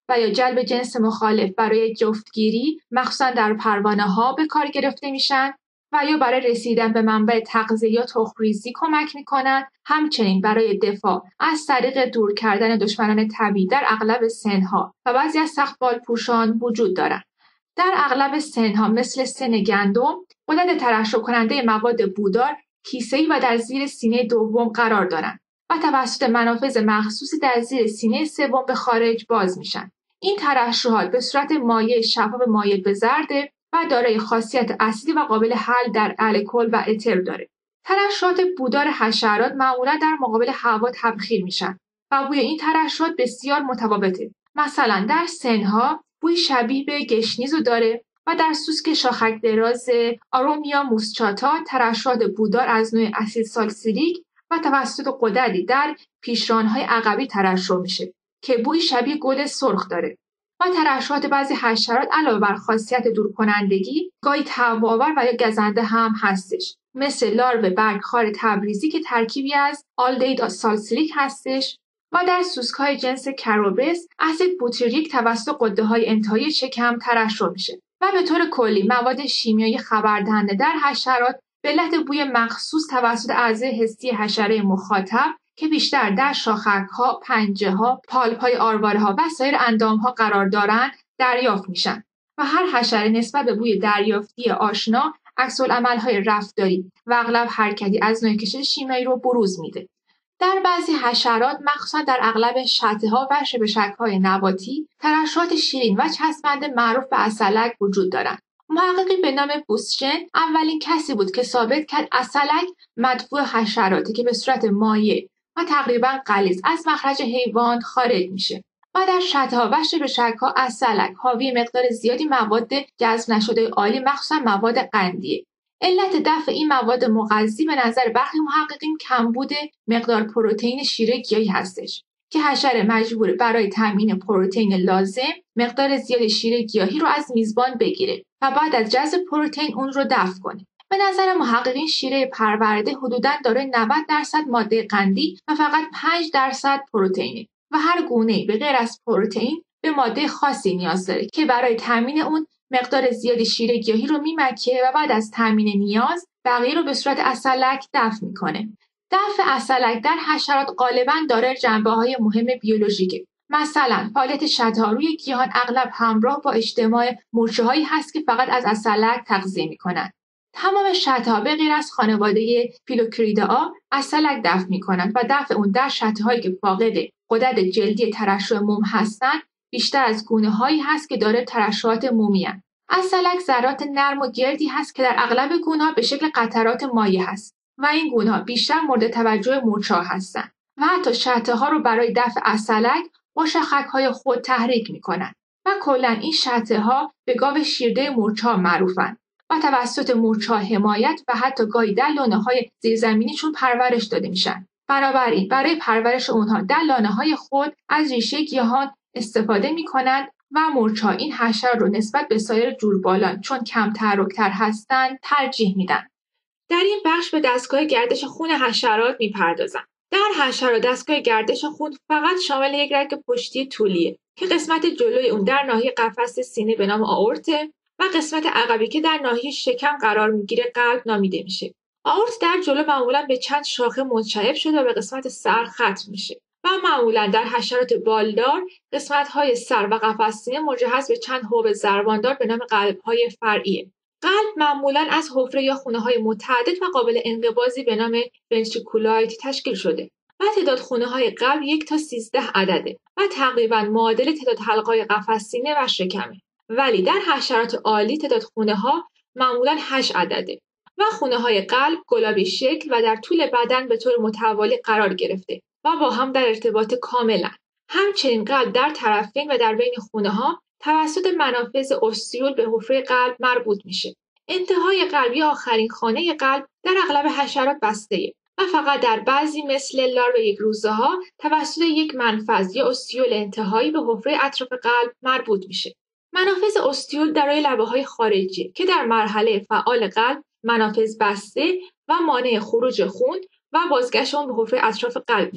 و یا جلب جنس مخالف برای جفتگیری مخصوصا در پروانه ها به کار گرفته میشن و یا برای رسیدن به منبع تغذیه یا تخم‌ریزی کمک میکنن. همچنین برای دفاع از طریق دور کردن دشمنان طبیعی در اغلب سنها و بعضی از سخت‌بالپوشان وجود دارند. در اغلب سنها مثل سن گندم، غدد ترشح کننده مواد بودار کیسه‌ای و در زیر سینه دوم قرار دارند و توسط منافذ مخصوصی در زیر سینه سوم به خارج باز میشن. این ترشحات به صورت مایع شفاف مایل به زرده و دارای خاصیت اسیدی و قابل حل در الکل و اتر داره. ترشحات بودار حشرات معمولا در مقابل هوا تبخیر میشن و بوی این ترشحات بسیار متفاوته. مثلا در سنها بوی شبیه به گشنیزو داره و در سوسک شاخک دراز آرومیا موسچاتا ترشحات بودار از نوع اسید سالسیلیک و توسط غددی در پیشران‌های عقبی ترشح میشه که بوی شبیه گل سرخ داره. و ترشحات بعضی حشرات علاوه بر خاصیت دورکنندگی گاهی تهوع‌آور و یا گزنده هم هستش، مثل لارو برگخوار تبریزی که ترکیبی از آلدهید سالسیلیک هستش و در سوسک‌های جنس کروبس اسید بوتریک توسط غده‌های انتهایی شکم ترشح میشه. و به طور کلی مواد شیمیایی خبردهنده در حشرات به علت بوی مخصوص توسط اعضای حسی حشره مخاطب که بیشتر در شاخک‌ها، پنجه‌ها، پالپ‌های آرواره‌ها و سایر اندام‌ها قرار دارند دریافت میشن و هر حشره نسبت به بوی دریافتی آشنا عکس‌العمل‌های رفتاری و اغلب حرکتی از نوع کشش شیمیایی رو بروز میده. در بعضی حشرات مخصوصا در اغلب شته‌ها و شبشک‌های نباتی ترشحات شیرین و چسبنده معروف به عسلک وجود دارند. محققی به نام بوسچن اولین کسی بود که ثابت کرد عسلک مدفوع حشراتی که به صورت مایع و تقریبا غلیظ از مخرج حیوان خارج میشه و در شته‌ها و شبشک‌ها عسلک حاوی مقدار زیادی مواد جذب نشده عالی مخصوصا مواد قندیه. علت دفع این مواد مغذی به نظر برخی محققین کمبود مقدار پروتئین شیره گیاهی هستش که حشره مجبور برای تامین پروتئین لازم مقدار زیاد شیره گیاهی رو از میزبان بگیره و بعد از جذب پروتئین اون رو دفع کنه. به نظر محققین شیره پرورده حدوداً دارای نود درصد ماده قندی و فقط پنج درصد پروتئینه و هر گونه به غیر از پروتئین به ماده خاصی نیاز داره که برای تامین اون مقدار زیادی شیره گیاهی رو میمکه و بعد از تامین نیاز بقیه رو به صورت عسلک دفع میکنه. دفع عسلک در حشرات غالباً دارای جنبه‌های مهم بیولوژیکه. مثلا فعالیت شته‌ها روی گیاهان اغلب همراه با اجتماع مورچه‌هایی هست که فقط از عسلک تغذیه میکنند. تمام شته‌ها به غیر از خانواده فیلوکریداء عسلک دفع میکنند و دفع اون در شته‌هایی که فاقد غدد جلدی ترشح موم هستند بیشتر از گونه‌هایی هست که داره ترشحات مومی هستند. عسلک ذرات نرم و گردی هست که در اغلب گونه‌ها به شکل قطرات مایع هست و این گونه‌ها بیشتر مورد توجه مورچه‌ها هستند و حتی شته‌ها رو برای دفع عسلک با شاخک‌های خود تحریک می‌کنند و کلاً این شته‌ها به گاو شیرده مورچه‌ها معروفند و توسط مورچه‌ها حمایت و حتی گاهی در لانه‌های زیرزمینیشون پرورش داده میشن. بنابراین برای پرورش اونها در لانه‌های خود از ریشه گیاهان استفاده می‌کنند و مورچه‌ها این حشره رو نسبت به سایر جوربالان چون کم تحرک‌تر هستند ترجیح میدن. در این بخش به دستگاه گردش خون حشرات میپردازم. در حشرات دستگاه گردش خون فقط شامل یک رگ پشتی طولیه که قسمت جلوی اون در ناحیه قفس سینه به نام آئورته و قسمت عقبی که در ناحیه شکم قرار میگیره قلب نامیده میشه. آئورت در جلو معمولا به چند شاخه منشعب شده و به قسمت سر ختم میشه و معمولا در حشرات بالدار قسمت‌های سر و قفس سینه مجهز به چند حوض ضرباندار به نام قلب‌های فرعیه. قلب معمولا از حفره یا خونه‌های متعدد و قابل انقباضی به نام ونتریکولایت تشکیل شده و تعداد خونه‌های قلب یک تا سیزده عدده و تقریباً معادل تعداد حلقه‌های قفس سینه و شکمه. ولی در حشرات عالی تعداد خونه‌ها معمولاً هشت عدده و خونه‌های قلب گلابی شکل و در طول بدن به طور متوالی قرار گرفته و با هم در ارتباط کاملن. همچنین قلب در طرفین و در بین خونه‌ها توسط منافذ اوستیول به حفره قلب مربوط میشه. انتهای قلب یا آخرین خانه قلب در اغلب حشرات بسته‌ای و فقط در بعضی مثل لارو یک روزه ها توسط یک منفذ یا اوستیول انتهایی به حفره اطراف قلب مربوط میشه. منافذ اوستیول دارای لبه‌های خارجی که در مرحله فعال قلب منافذ بسته و مانع خروج خون و بازگشت اون به حفره اطراف قلب میشه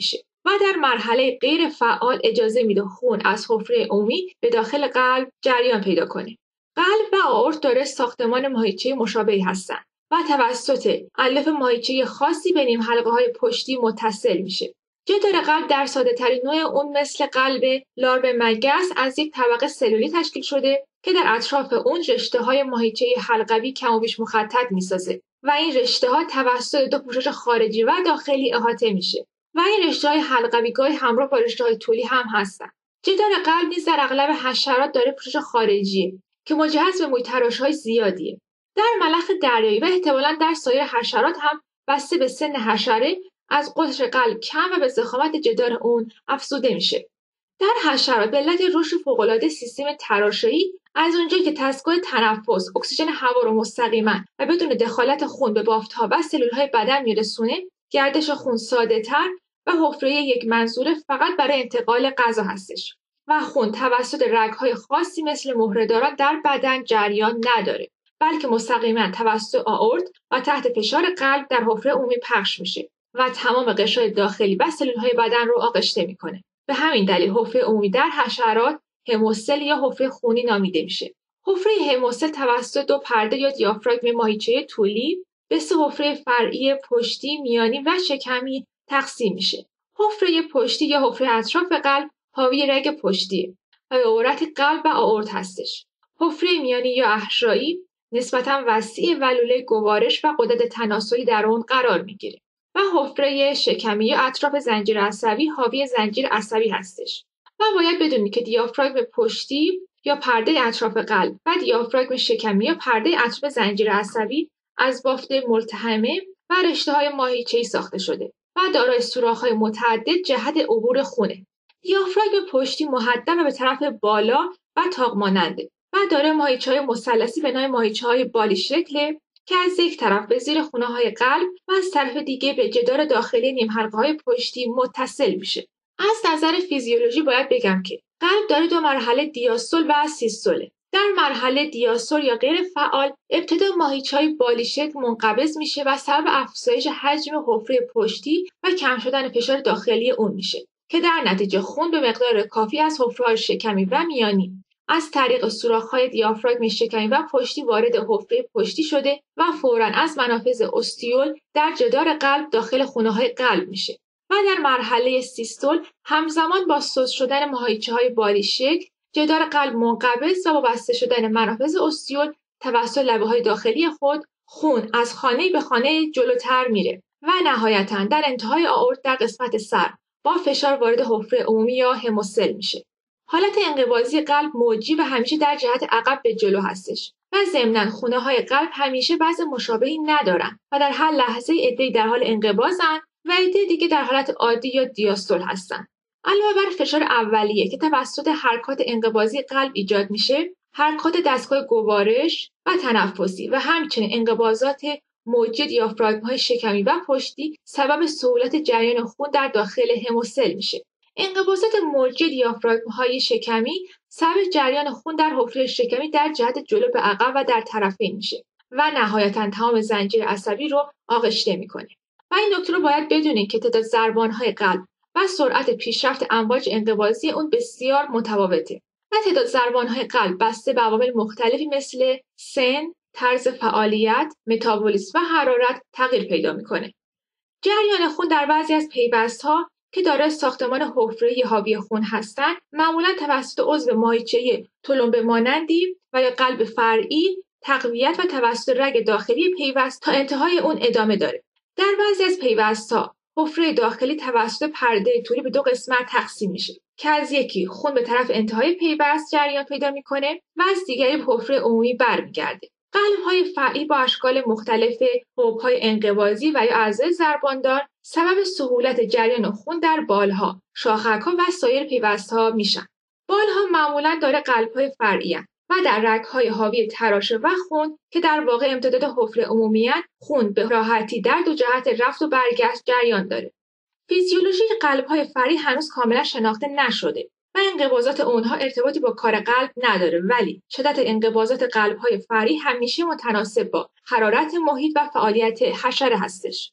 و در مرحله غیر فعال اجازه میده خون از حفره عمومی به داخل قلب جریان پیدا کنه. قلب و آئورت داره ساختمان ماهیچه مشابهی هستند و توسط الیاف ماهیچه خاصی به نیم حلقه های پشتی متصل میشه. جدار قلب در ساده ترین نوع اون مثل قلب لارو مگس از یک طبقه سلولی تشکیل شده که در اطراف اون رشته های ماهیچه حلقوی کم و بیش مخطط میسازه و این رشته ها توسط دو پوشش خارجی و داخلی احاطه میشه و این رشته های حلقوی گاهی همراه با رشته های طولی هم هستن. جدار قلب نیز در اغلب حشرات داره پوشش خارجیه که مجهز به موی تراش‌های زیادیه. در ملخ دریایی و احتمالاً در سایر حشرات هم بسته به سن حشره از قطر قلب کم و به ضخامت جدار اون افزوده میشه. در حشرات به علت رشد فوق‌العاده سیستم تراشه‌ای از اونجایی که دستگاه تنفس اکسیژن هوا رو مستقیما و بدون دخالت خون به بافت‌ها و سلول‌های بدن میرسونه، گردش خون ساده‌تر و حفره یک منظوره فقط برای انتقال غذا هستش و خون توسط رگ‌های خاصی مثل مهره‌داران در بدن جریان نداره، بلکه مستقیما توسط آئورت و تحت فشار قلب در حفره عمومی پخش میشه و تمام قشر داخلی و سلول‌های بدن رو آغشته میکنه. به همین دلیل حفره عمومی در حشرات هموسل یا حفره خونی نامیده میشه. حفره هموسل توسط دو پرده یا دیافراگم ماهیچه طولی به سه حفره فرعی پشتی، میانی و شکمی تقسیم میشه. حفره پشتی یا حفره اطراف قلب حاوی رگ پشتی و به عبارت قلب و آئورت هستش. حفره میانی یا احشایی نسبتاً وسیع و لوله گوارش و غدد تناسلی در اون قرار میگیره و حفره شکمی یا اطراف زنجیر عصبی حاوی زنجیر عصبی هستش. و باید بدونید که دیافراگم پشتی یا پرده اطراف قلب و دیافراگم شکمی یا پرده اطراف زنجیر عصبی از بافت ملتحمه و رشته‌های ماهیچه‌ای ساخته شده و دارای سوراخ‌های متعدد جهت عبور خونه. دیافراگم پشتی محدب و به طرف بالا و تاق ماننده و داره ماهیچه‌های مثلثی به نام ماهیچه‌های بالی شکله که از یک طرف به زیر خونه‌های قلب و از طرف دیگه به جدار داخلی نیم حلقه‌های پشتی متصل میشه. از نظر فیزیولوژی باید بگم که قلب داره دو مرحله دیاستول و سیستوله. در مرحله دیاستول یا غیر فعال ابتدا ماهیچه‌های بالی شکل منقبض میشه و سبب افزایش حجم حفره پشتی و کم شدن فشار داخلی اون میشه که در نتیجه خون به مقدار کافی از حفره‌های شکمی و میانی از طریق سوراخ‌های دیافراگم شکمی و پشتی وارد حفره پشتی شده و فوراً از منافذ استیول در جدار قلب داخل خونه‌های قلب میشه. و در مرحله سیستول همزمان با سوز شدن ماهیچه‌های بالی شکل جدار قلب منقبض و با بسته شدن منافذ استیول توسط لبه‌های داخلی خود خون از خانه به خانه جلوتر میره و نهایتاً در انتهای آئورت در قسمت سر با فشار وارد حفره عمومی یا هموسل میشه. حالت انقباضی قلب موجی و همیشه در جهت عقب به جلو هستش و ضمناً خونه‌های قلب همیشه وضع مشابهی ندارن و در هر لحظه عده‌ای در حال انقباضن و عده دیگه در حالت عادی یا دیاستول هستن. علاوه بر فشار اولیه که توسط حرکات انقباضی قلب ایجاد میشه، حرکات دستگاه گوارش و تنفسی و همچنین انقباضات موجی دیافراگم‌های شکمی و پشتی سبب سهولت جریان خون در داخل هموسل میشه. انقباضات موجی دیافراگم‌های شکمی سبب جریان خون در حفره شکمی در جهت جلو به عقب و در طرفین میشه و نهایتاً تمام زنجیر عصبی رو آغشته میکنه. و این نکته رو باید بدونید که تعداد ضربان‌های قلب و سرعت پیشرفت امواج انقباضی اون بسیار متفاوته و تعداد ضربان‌های قلب بسته به عوامل مختلفی مثل سن، طرز فعالیت، متابولیسم و حرارت تغییر پیدا میکنه. جریان خون در بعضی از پیوست‌ها که دارای ساختمان حفره حاوی خون هستند، معمولاً توسط عضو ماهیچه تلمبه مانندی و یا قلب فرعی تقویت و توسط رگ داخلی پیوست تا انتهای اون ادامه داره. در بعضی از پیوست‌ها حفره داخلی توسط پرده طولی به دو قسمت تقسیم میشه که از یکی خون به طرف انتهای پیوست جریان پیدا میکنه و از دیگری به حفره عمومی برمیگرده. قلب‌های فرعی با اشکال مختلف حب‌های انقباضی و یا اعضای ضرباندار سبب سهولت جریان خون در بالها، شاخک‌ها و سایر پیوست‌ها میشن. بالها معمولاً داره قلب‌های فرعی هستند و در رگ‌های حاوی تراشه و خون که در واقع امتداد حفره عمومی هستند، خون به راحتی در دو جهت رفت و برگشت جریان داره. فیزیولوژی قلب‌های فرعی هنوز کاملا شناخته نشده و انقباضات اونها ارتباطی با کار قلب نداره، ولی شدت انقباضات قلب‌های فرعی همیشه متناسب با حرارت محیط و فعالیت حشره هستش.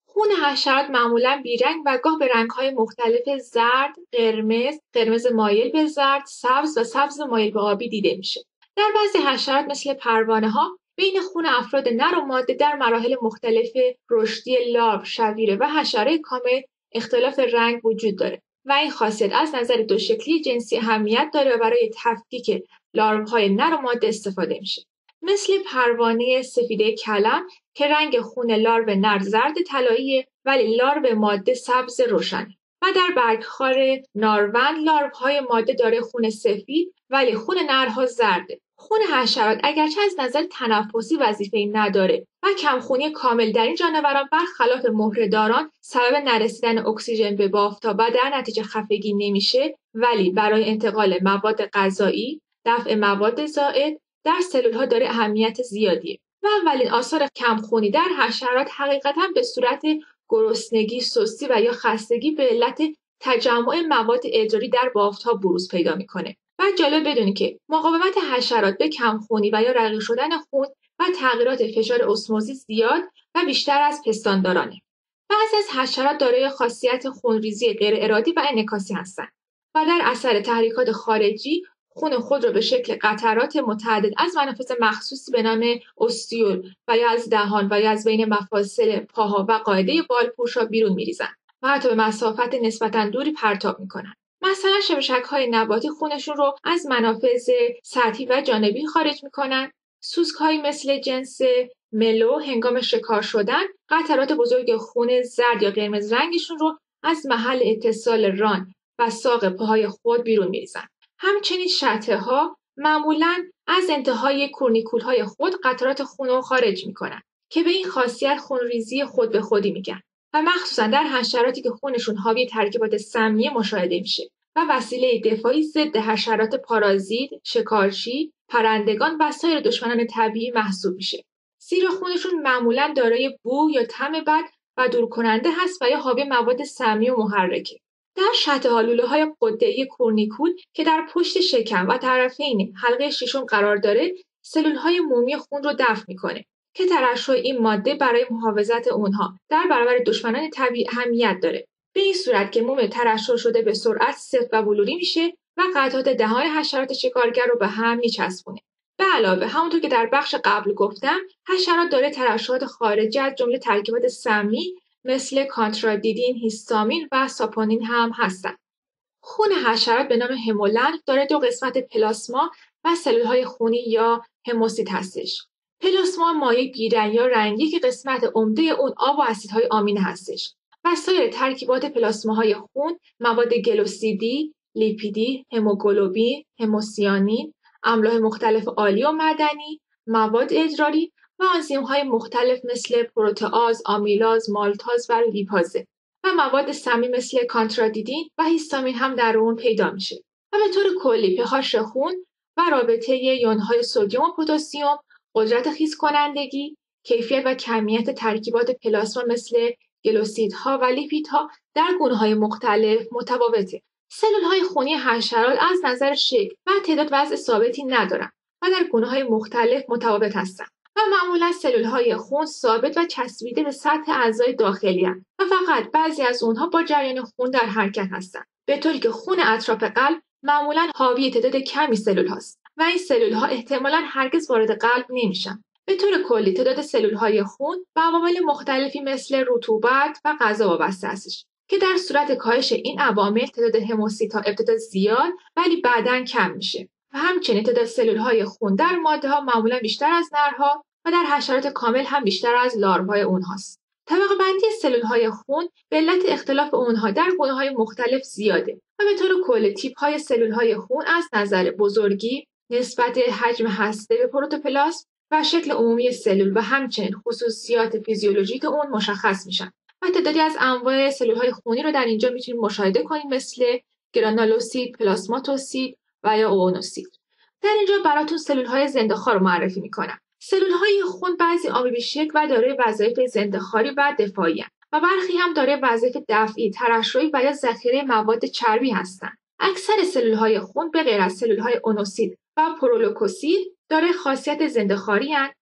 خون حشرات معمولاً بیرنگ و گاه به رنگ‌های مختلف زرد، قرمز، قرمز مایل به زرد، سبز و سبز مایل به آبی دیده میشه. در بعضی حشرات مثل پروانه‌ها بین خون افراد نر و ماده در مراحل مختلف رشدی لارو، شویره و حشره کامل اختلاف رنگ وجود داره و این خاصیت از نظر دو شکلی جنسی اهمیت داره و برای تفکیک لاروهای نر و ماده استفاده میشه. مثل پروانه سفیده کلم که رنگ خون لارو نر زرد طلایی ولی لارو ماده سبز روشنه و در برگخوار ناروند لاروهای ماده داره خون سفید ولی خون نرها زرده. خون حشرات اگرچه از نظر تنفسی وظیفه‌ای نداره و کمخونی کامل در این جانوران برخلاف مهره‌داران سبب نرسیدن اکسیژن به بافت‌ها و در نتیجه خفگی نمیشه، ولی برای انتقال مواد غذایی، دفع مواد زائد در سلول‌ها داره اهمیت زیادیه. و اولین آثار کمخونی در حشرات حقیقتاً به صورت گرسنگی، سستی و یا خستگی به علت تجمع مواد ادراری در بافت‌ها بروز پیدا میکنه. و جالب بدونید که مقاومت حشرات به کمخونی و یا رقیق شدن خون و تغییرات فشار اسموزی زیاد و بیشتر از پستاندارانه. بعضی از حشرات دارای خاصیت خونریزی غیر ارادی و انعکاسی هستند و در اثر تحریکات خارجی خون خود را به شکل قطرات متعدد از منافذ مخصوصی به نام اوستیول و یا از دهان و یا از بین مفاصل پاها و قاعده بالپوشا بیرون میریزند و حتی به مسافت نسبتاً دوری پرتاب میکنند. مثلا شبشک‌های نباتی خونشون رو از منافذ سطحی و جانبی خارج میکنن. سوسک‌هایی مثل جنس ملو هنگام شکار شدن قطرات بزرگ خون زرد یا قرمز رنگشون رو از محل اتصال ران و ساق پاهای خود بیرون میریزن. همچنین شطحه‌ها معمولاً از انتهای کورنیکول‌های خود قطرات خون رو خارج میکنن که به این خاصیت خونریزی خود به خودی میگن و مخصوصاً در حشراتی که خونشون حاوی ترکیبات سمی مشاهده میشه و وسیله دفاعی ضد حشرات پارازیت، شکارچی، پرندگان و سایر دشمنان طبیعی محسوب میشه. زیرا خونشون معمولاً دارای بو یا طعم بد و دور کننده هست و یا حاوی مواد سمی و محرکه. در شطحه‌ها لوله‌های غده‌ای کورنیکول که در پشت شکم و طرفین حلقه ششم قرار داره، سلول‌های مومی خون رو دفع میکنه که ترشح این ماده برای محافظت اونها در برابر دشمنان طبیعی اهمیت داره. به این صورت که موم ترشح شده به سرعت سفت و بلوری میشه و قطعات دهان حشرات شکارگر رو به هم میچسبونه. به علاوه همونطور که در بخش قبل گفتم، حشرات داره ترشحات خارجی از جمله ترکیبات سمی مثل کانترادیدین، هیستامین و ساپونین هم هستند. خون حشرات به نام همولنف داره دو قسمت پلاسما و سلول‌های خونی یا هموسیت هستش. پلاسما مایع بیرنگ یا رنگی که قسمت عمده اون آب و اسیدهای آمینه هستش. و سایر ترکیبات پلاسماهای خون مواد گلوسیدی، لیپیدی، هموگلوبین، هموسیانین، املاح مختلف عالی و معدنی، مواد ادراری و آنزیم‌های مختلف مثل پروتئاز، آمیلاز، مالتاز و لیپازه و مواد سمی مثل کانترادیدین و هیستامین هم در اون پیدا میشه. و به طور کلی په‌اش خون و رابطه یون‌های سدیم و پتاسیم، قدرت خیس کنندگی، کیفیت و کمیت ترکیبات پلاسما مثل گلوسیدها و لیپیدها در گونه‌های مختلف متفاوته. سلول‌های خونی حشرات از نظر شکل و تعداد وضع ثابتی ندارند و در گونه‌های مختلف متفاوت هستند و معمولا سلول‌های خون ثابت و چسبیده به سطح اعضای داخلی هستند و فقط بعضی از اونها با جریان خون در حرکت هستند، به طوری که خون اطراف قلب معمولا حاوی تعداد کمی سلول هاست و این سلول‌ها احتمالاً هرگز وارد قلب نمیشن. به طور کلی تعداد سلول‌های خون به عوامل مختلفی مثل رطوبت و غذا وابسته هستش که در صورت کاهش این عوامل تعداد هموسیت‌ها ابتدا زیاد ولی بعداً کم میشه و همچنین تعداد سلول‌های خون در ماده‌ها معمولاً بیشتر از نرها و در حشرات کامل هم بیشتر از لاروهای اونهاست. طبقه بندی سلول‌های خون به علت اختلاف اونها در گونه‌های مختلف زیاده و به طور کلی تیپ‌های سلول‌های خون از نظر بزرگی، نسبت حجم هسته به پروتوپلاسم و شکل عمومی سلول و همچنین خصوصیات فیزیولوژیک اون مشخص میشن. و تعدادی از انواع سلول‌های خونی رو در اینجا میتونیم مشاهده کنیم مثل گرانولوسیت، پلاسماتوسیت و یا اوونوسیت. در اینجا براتون سلول‌های زنده‌خوار رو معرفی میکنم. سلول‌های خون بعضی آمیبی شکل و دارای وظایف زنده‌خواری و دفاعی هستند و برخی هم دارای وظایف دفعی، ترشحی و یا ذخیره مواد چربی هستند. اکثر سلول‌های خون به غیر از سلول‌های اونوسیت و پرولوکوسیت دارای خاصیت زنده‌خواری هستند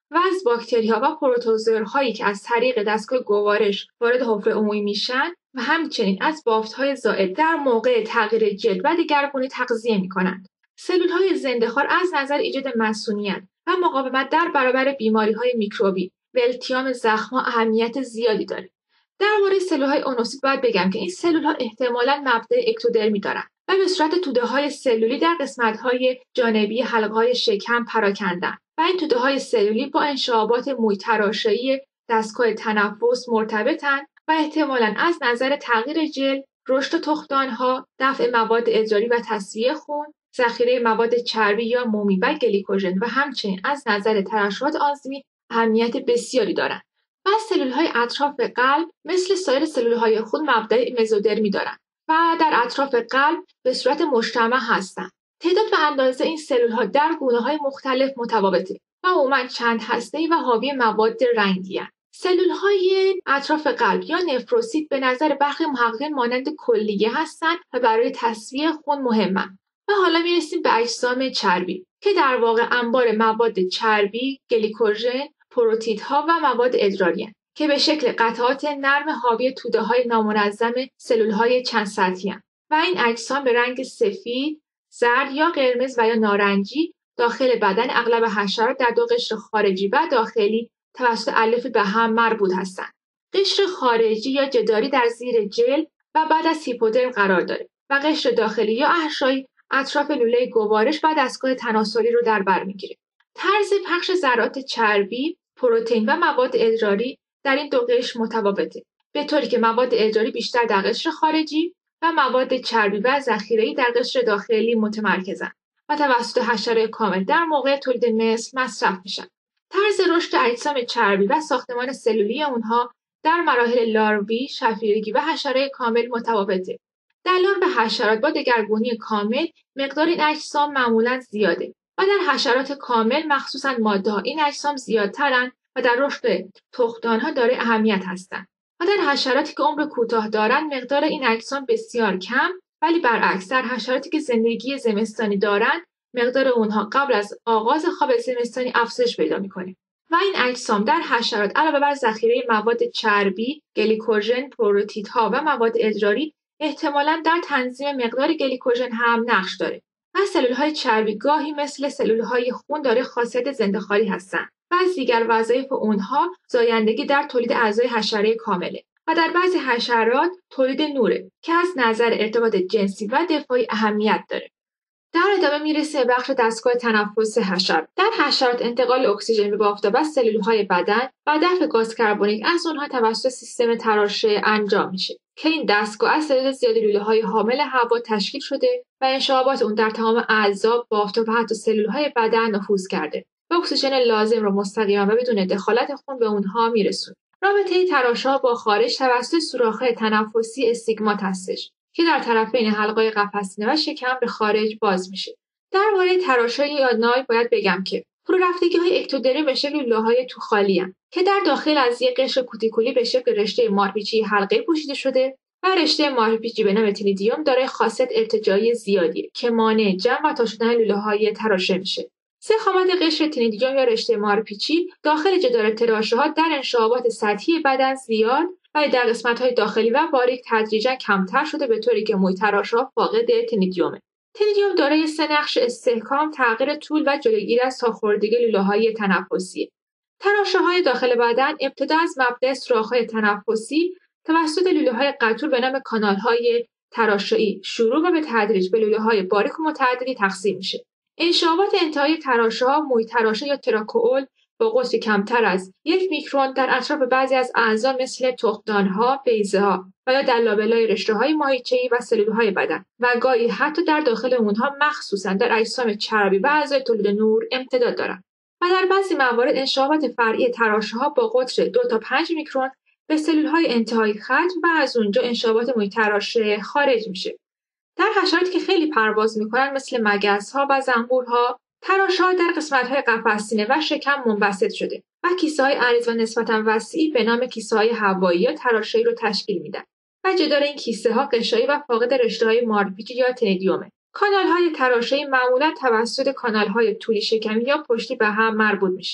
و از باکتری‌ها و پروتوزوئرهایی که از طریق دستگاه گوارش وارد حفره عمومی میشن و همچنین از بافت‌های زائد در موقع تغییر جلد و دگرگونی تغذیه می‌کنند. سلول‌های زنده‌خوار از نظر ایجاد مسئولیت و مقاومت در برابر بیماری‌های میکروبی و التیام زخم‌ها اهمیت زیادی دارد. درباره سلول‌های اونوسیت باید بگم که این سلول‌ها احتمالاً مبدأ اکتودرمی دارند و به صورت توده‌های سلولی در قسمت‌های جانبی حلقه‌های شکم پراکنده‌اند و این توده‌های سلولی با انشعابات موی‌تراشه‌ای دستگاه تنفس مرتبطند و احتمالاً از نظر تغییر جلد، رشد تخمدان‌ها، دفع مواد ادراری و تصفیه خون، ذخیره مواد چربی یا مومی و گلیکوژن و همچنین از نظر ترشحات آنزیمی اهمیت بسیاری دارند. و سلول‌های اطراف قلب مثل سایر سلول‌های خون مبدأ مزودرمی دارند و در اطراف قلب به صورت مجتمع هستند. تعداد و اندازه این سلول‌ها در گونه‌های مختلف متفاوته و عموماً چند هسته‌ای و حاوی مواد رنگی‌اند. سلول‌های اطراف قلب یا نفروسیت به نظر برخی محققین مانند کلیه هستند و برای تصفیه خون مهمند. و حالا می‌رسیم به اجسام چربی که در واقع انبار مواد چربی، گلیکوژن، پروتئیدها و مواد ادراری هستند که به شکل قطعات نرم حاوی توده‌های نامنظم سلول‌های چند سطحی هستند و این اجسام به رنگ سفید، زرد یا قرمز و یا نارنجی داخل بدن اغلب حشرات در دو قشر خارجی و داخلی توسط الفی به هم مربوط هستند. قشر خارجی یا جداری در زیر جلد و بعد از هیپودرم قرار دارد و قشر داخلی یا احشایی اطراف لوله گوارش و دستگاه تناسلی رو در بر میگیره. طرز پخش ذرات چربی، پروتئین و مواد ادراری در این دو قشر متفاوته، به طوری که مواد ادراری بیشتر در قشر خارجی و مواد چربی و ذخیره‌ای در قشر داخلی متمرکزند و توسط حشره کامل در موقع تولید مثل مصرف میشن. طرز رشد اجسام چربی و ساختمان سلولی اونها در مراحل لاروی، شفیرگی و حشره کامل متفاوته. در لارو حشرات با دگرگونی کامل مقدار این اجسام معمولاً زیاده و در حشرات کامل مخصوصاً ماده‌ها این اجسام زیادترند و در رشد تخمدان‌ها دارای اهمیت هستند. و در حشراتی که عمر کوتاه دارند مقدار این اجسام بسیار کم، ولی برعکس در حشراتی که زندگی زمستانی دارند مقدار اونها قبل از آغاز خواب زمستانی افزایش پیدا می‌کنه. و این اجسام در حشرات علاوه بر ذخیره مواد چربی، گلیکوژن، پروتئیدها و مواد ادراری احتمالاً در تنظیم مقدار گلیکوژن هم نقش داره. و سلول‌های چربی گاهی مثل سلول‌های خون داره خاصیت زنده‌خواری هستند و از دیگر وظایف اونها زایندگی در تولید اعضای حشره کامله و در بعضی حشرات تولید نوره که از نظر ارتباط جنسی و دفاعی اهمیت داره. در ادامه میرسه بخش دستگاه تنفس حشرات. در حشرات انتقال اکسیژن به بافت‌ها و سلول‌های بدن و دفع گاز کربونیک از آنها توسط سیستم تراشه انجام میشه که این دستگاه از تعداد زیادی لوله‌های حامل هوا تشکیل شده و انشعابات اون در تمام اعضا، بافت‌ها و حتی سلول‌های بدن نفوذ کرده و اکسیژن لازم را مستقیما و بدون دخالت خون به اونها میرسونه. رابطه تراشه‌ها با خارج توسط سوراخ‌های تنفسی استیگمات هستش که در طرفین حلقه‌های قفس‌سینه و شکم به خارج باز میشه. درباره تراشه‌های یادنای باید بگم که فرورفتگی‌های اکتودرمی به شکل لوحه‌های توخالی هستند که در داخل از یک قشر کوتیکولی به شکل رشته مارپیچی حلقه‌ای پوشیده شده و رشته مارپیچی به نام تنیدیوم دارای خاصیت ارتجاعی زیادیه که مانع جمع و تا شدن لوله‌های تراشه میشه. ضخامت قشر تنیدیوم یا رشته مارپیچی داخل جدار تراشه‌ها در انشعابات سطحی بدن زیاد ولی در قسمت‌های داخلی و باریک تدریجاً کمتر شده به طوری که محیط تراشه‌ها فاقد تنیدیومه. تنیدیوم دارای سه نقش استحکام، تغییر طول و جلوگیری از ساخوردگی لوله‌های تنفسی. تراشه‌های داخل بدن ابتدا از مبدأ سوراخ‌های تنفسی توسط لوله‌های قطور به نام کانال‌های تراشه‌ای شروع و به تدریج به لوله‌های باریک و متعددی تقسیم میشه. انشعابات انتهایی تراشه‌ها محیط تراشه یا تراکئول با قطری کمتر از یک میکرون در اطراف بعضی از اعضا مثل تخمدان‌ها، بیضه‌ها و یا در لابلای رشته‌های ماهیچه‌ای و سلول‌های بدن و گاهی حتی در داخل اونها مخصوصاً در اجسام چربی و اعضای تولید نور امتداد دارند. و در بعضی موارد انشعابات فرعی تراشه‌ها با قطر دو تا پنج میکرون به سلول‌های انتهایی ختم و از اونجا انشعابات محیط تراشه خارج میشه. در حشراتی که خیلی پرواز میکنن مثل مگس‌ها و زنبورها، تراشه‌ها در قسمت‌های قفس‌سینه و شکم منبسط شده و کیسه‌های عریض و نسبتاً وسیعی به نام کیسه‌های هوایی یا تراشه‌ای رو تشکیل میدن و جدار این کیسه‌ها قشایی و فاقد رشته‌های مارپیچی یا تنیدیومه. کانال‌های تراشه‌ای معمولاً توسط کانال‌های طولی شکمی یا پشتی به هم مربوط میشه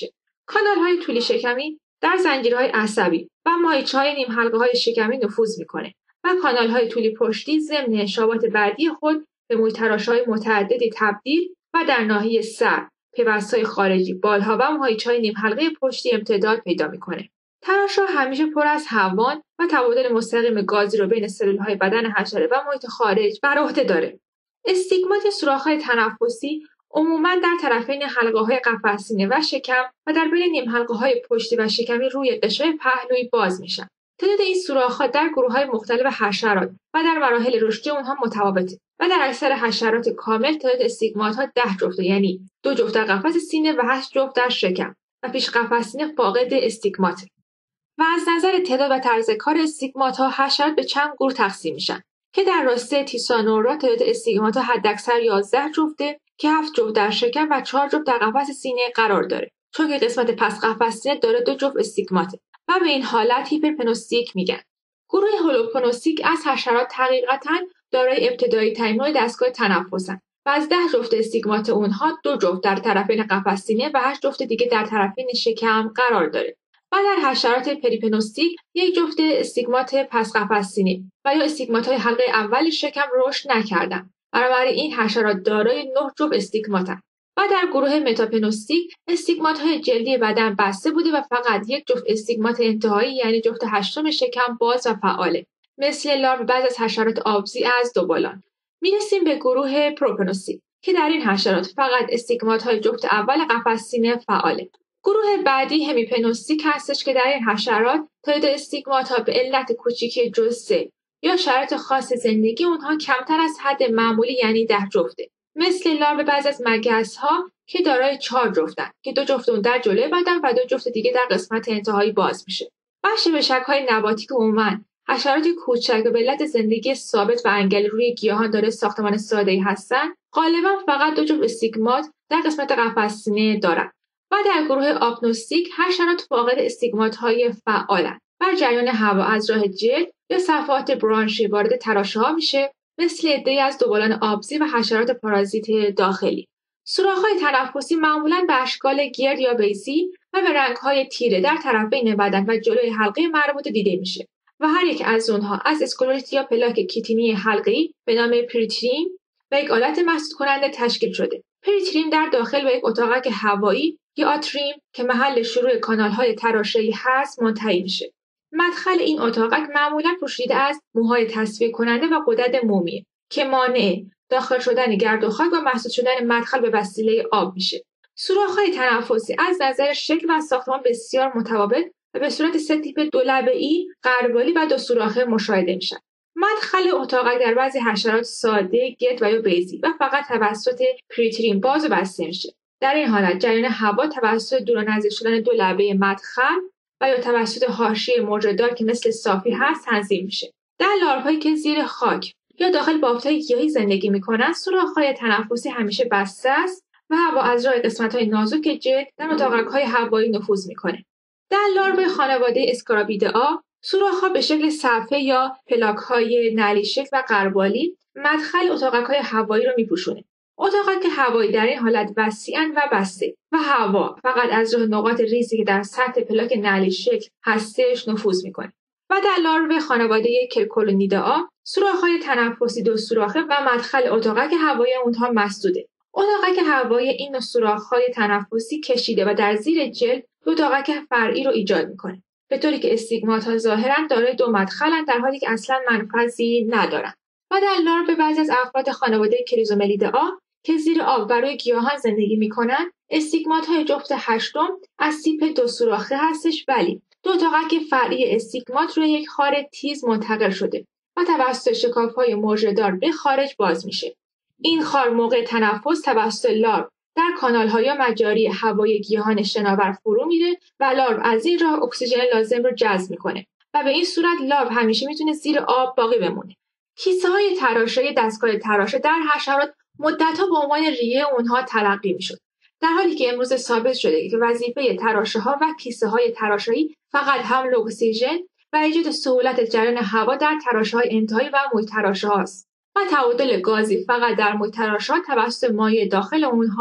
کانال‌های طولی شکمی در زنجیرهای عصبی و ماهیچه‌های نیم حلقه‌های شکمی نفوذ می‌کنه و کانال‌های طولی پشتی ضمن انشابات بعدی خود به موی‌تراش‌های متعددی تبدیل و در ناحیه سر، پیوست‌های خارجی، بالها و ماهیچه‌های نیم حلقه پشتی امتداد پیدا می‌کنه. تراش‌ها همیشه پر از هوان و تبادل مستقیم گازی رو بین سلول‌های بدن حشره و محیط خارج بر عهده داره. استیگمات یا سوراخ‌های تنفسی عموماً در طرفین حلقه‌های قفس سینه و شکم و در بین نیم حلقه‌های پشتی و شکمی روی قشر پهلویی باز میشن. تعداد این سوراخ‌ها در گروه‌های مختلف حشرات و در مراحل رشدی اونها متفاوته و در اکثر حشرات کامل تعداد استیگمات‌ها ده جفته، یعنی دو جفت در قفس سینه و هشت جفت در شکم و پیش قفس سینه فاقد استیگماته. و از نظر تعداد و طرز کار استیگمات‌ها حشرات به چند گروه تقسیم میشن که در راسته تیسانورا تعداد استیگمات‌ها حداکثر یازده جفته که هفت جفت در شکم و چهار جفت در قفس سینه قرار داره، چون که قسمت پس قفس سینه داره دو جفت استیگماته و به این حالت هیپرپنوستیک میگن. گروه هولوپنوستیک از حشرات حقیقتاً دارای ابتدایی ترین نوع دستگاه تنفسن و از ده جفت استیگمات اونها دو جفت در طرفین قفس سینه و هشت جفت دیگه در طرفین شکم قرار داره. و در حشرات پریپنوستیک یک جفت استیگمات پس قفس سینه و یا استیگمات‌های حلقه اول شکم رشد نکردند. بنابراین این حشرات دارای نه جفت استیگماتند. و در گروه متاپنوستیک استیگمات‌های جلدی بدن بسته بوده و فقط یک جفت استیگمات انتهایی یعنی جفت هشتم شکم باز و فعاله، مثل لارو بعض از حشرات آبزی از دوبالان. میرسیم به گروه پروپنوستیک که در این حشرات فقط استیگمات‌های جفت اول قفس سینه فعاله. گروه بعدی همیپنوستیک هستش که در این حشرات تعداد استیگمات‌ها به علت کوچیکی جثه یا شرایط خاص زندگی اونها کمتر از حد معمولی یعنی ده جفته، مثل لارو بعضی از مگس‌ها که دارای چهار جفتن که دو جفت اون در جلوی بدن و دو جفت دیگه در قسمت انتهایی باز میشه. و شبشک‌های نباتی که عموماً حشرات کوچک و به علت زندگی ثابت و انگل روی گیاهان داره ساختمان ساده‌ای هستن، غالباً فقط دو جفت استیگمات در قسمت قفس سینه دارن. و در گروه آپنوستیک حشرات فاقد استیگمات‌های فعالن. بر جریان هوا از راه جلد یا صفحات برانشی وارد تراشه‌ها میشه، مثل عده‌ای از دوبالان آبزی و حشرات پارازیت داخلی. سوراخ‌های تنفسی معمولاً به اشکال گرد یا بیضی و به رنگ‌های تیره در طرفین بدن و جلوی حلقه مربوطه دیده میشه و هر یک از اونها از اسکلرولیت یا پلاک کیتینی حلقه‌ای به نام پریتریم و یک آلت مسدود کننده تشکیل شده. پریتریم در داخل به یک اتاقک هوایی یا آتریم که محل شروع کانال‌های تراشه‌ای هست منتهی میشه. مدخل این اتاقک معمولاً پوشیده از موهای تصفیه کننده و غدد مومیه که مانع داخل شدن گرد و خاک و مسدود شدن مدخل به وسیله آب میشه. سوراخ‌های تنفسی از نظر شکل و ساختمان بسیار متفاوت و به صورت سه تیپ دولبه‌ای، غربالی و دو سوراخه مشاهده میشن. مدخل اتاقک در بعضی حشرات ساده، گرد و یا بیضی و فقط توسط پریتریم باز و بسته میشه. در این حالت جریان هوا توسط دور و نزدیک شدن دو لبه مدخل و یا توسط حاشیه موج‌دار که مثل صافی هست تنظیم میشه. در لاروهایی که زیر خاک یا داخل بافت‌های گیاهی زندگی میکنن، سوراخ‌های تنفسی همیشه بسته است و هوا از راه قسمت‌های نازک جلد در اتاقک‌های هوایی نفوذ میکنه. در لاروی خانواده اسکارابیدئا، سوراخ‌ها به شکل صفحه یا پلاک‌های نعلی شکل و غربالی مدخل اتاقک‌های هوایی رو میپوشونه. اتاقک هوایی در این حالت وسیع‌اند و بسته و هوا فقط از راه نقاط ریزی که در سطح پلاک نعلی شکل هستش نفوذ میکنه. و در لاروی خانواده کرکولونیدآ، سوراخ‌های تنفسی دو سوراخه و مدخل اتاقک هوایی اونها مسدوده. اتاقک هوایی این نوع سوراخ‌های تنفسی کشیده و در زیر جلد دو اتاقک فرعی رو ایجاد میکنه، به طوری که استیگمات‌ها ظاهراً دارای دو مدخلن در حالی که اصلاً منفذی ندارن. و در لاروی بعضی از افراد خانواده کریزوملیدآ که زیر آب و روی گیاهان زندگی میکنن، استیگمات‌های جفت هشتم از تیپ دو سوراخه هستش، ولی دو اتاقک فرعی استیگمات روی یک خار تیز منتقل شده و توسط شکاف‌های موج‌دار به خارج باز میشه. این خار موقع تنفس توسط لارو در کانال‌ها یا مجاری هوایی گیاهان شناور فرو میره و لارو از این راه اکسیژن لازم رو جذب میکنه و به این صورت لارو همیشه میتونه زیر آب باقی بمونه. کیسه‌های تراشه دستگاه تراشه در حشرات مدت‌ها به عنوان ریه اونها تلقی میشد، در حالی که امروز ثابت شده که وظیفه تراشه‌ها و کیسه‌های تراشه‌ای فقط حمل اکسیژن و ایجاد سهولت جریان هوا در تراشه‌های انتهایی و محیط تراشه‌هاست و تبادل گازی فقط در محیط تراشه‌ها توسط مایع داخل اونها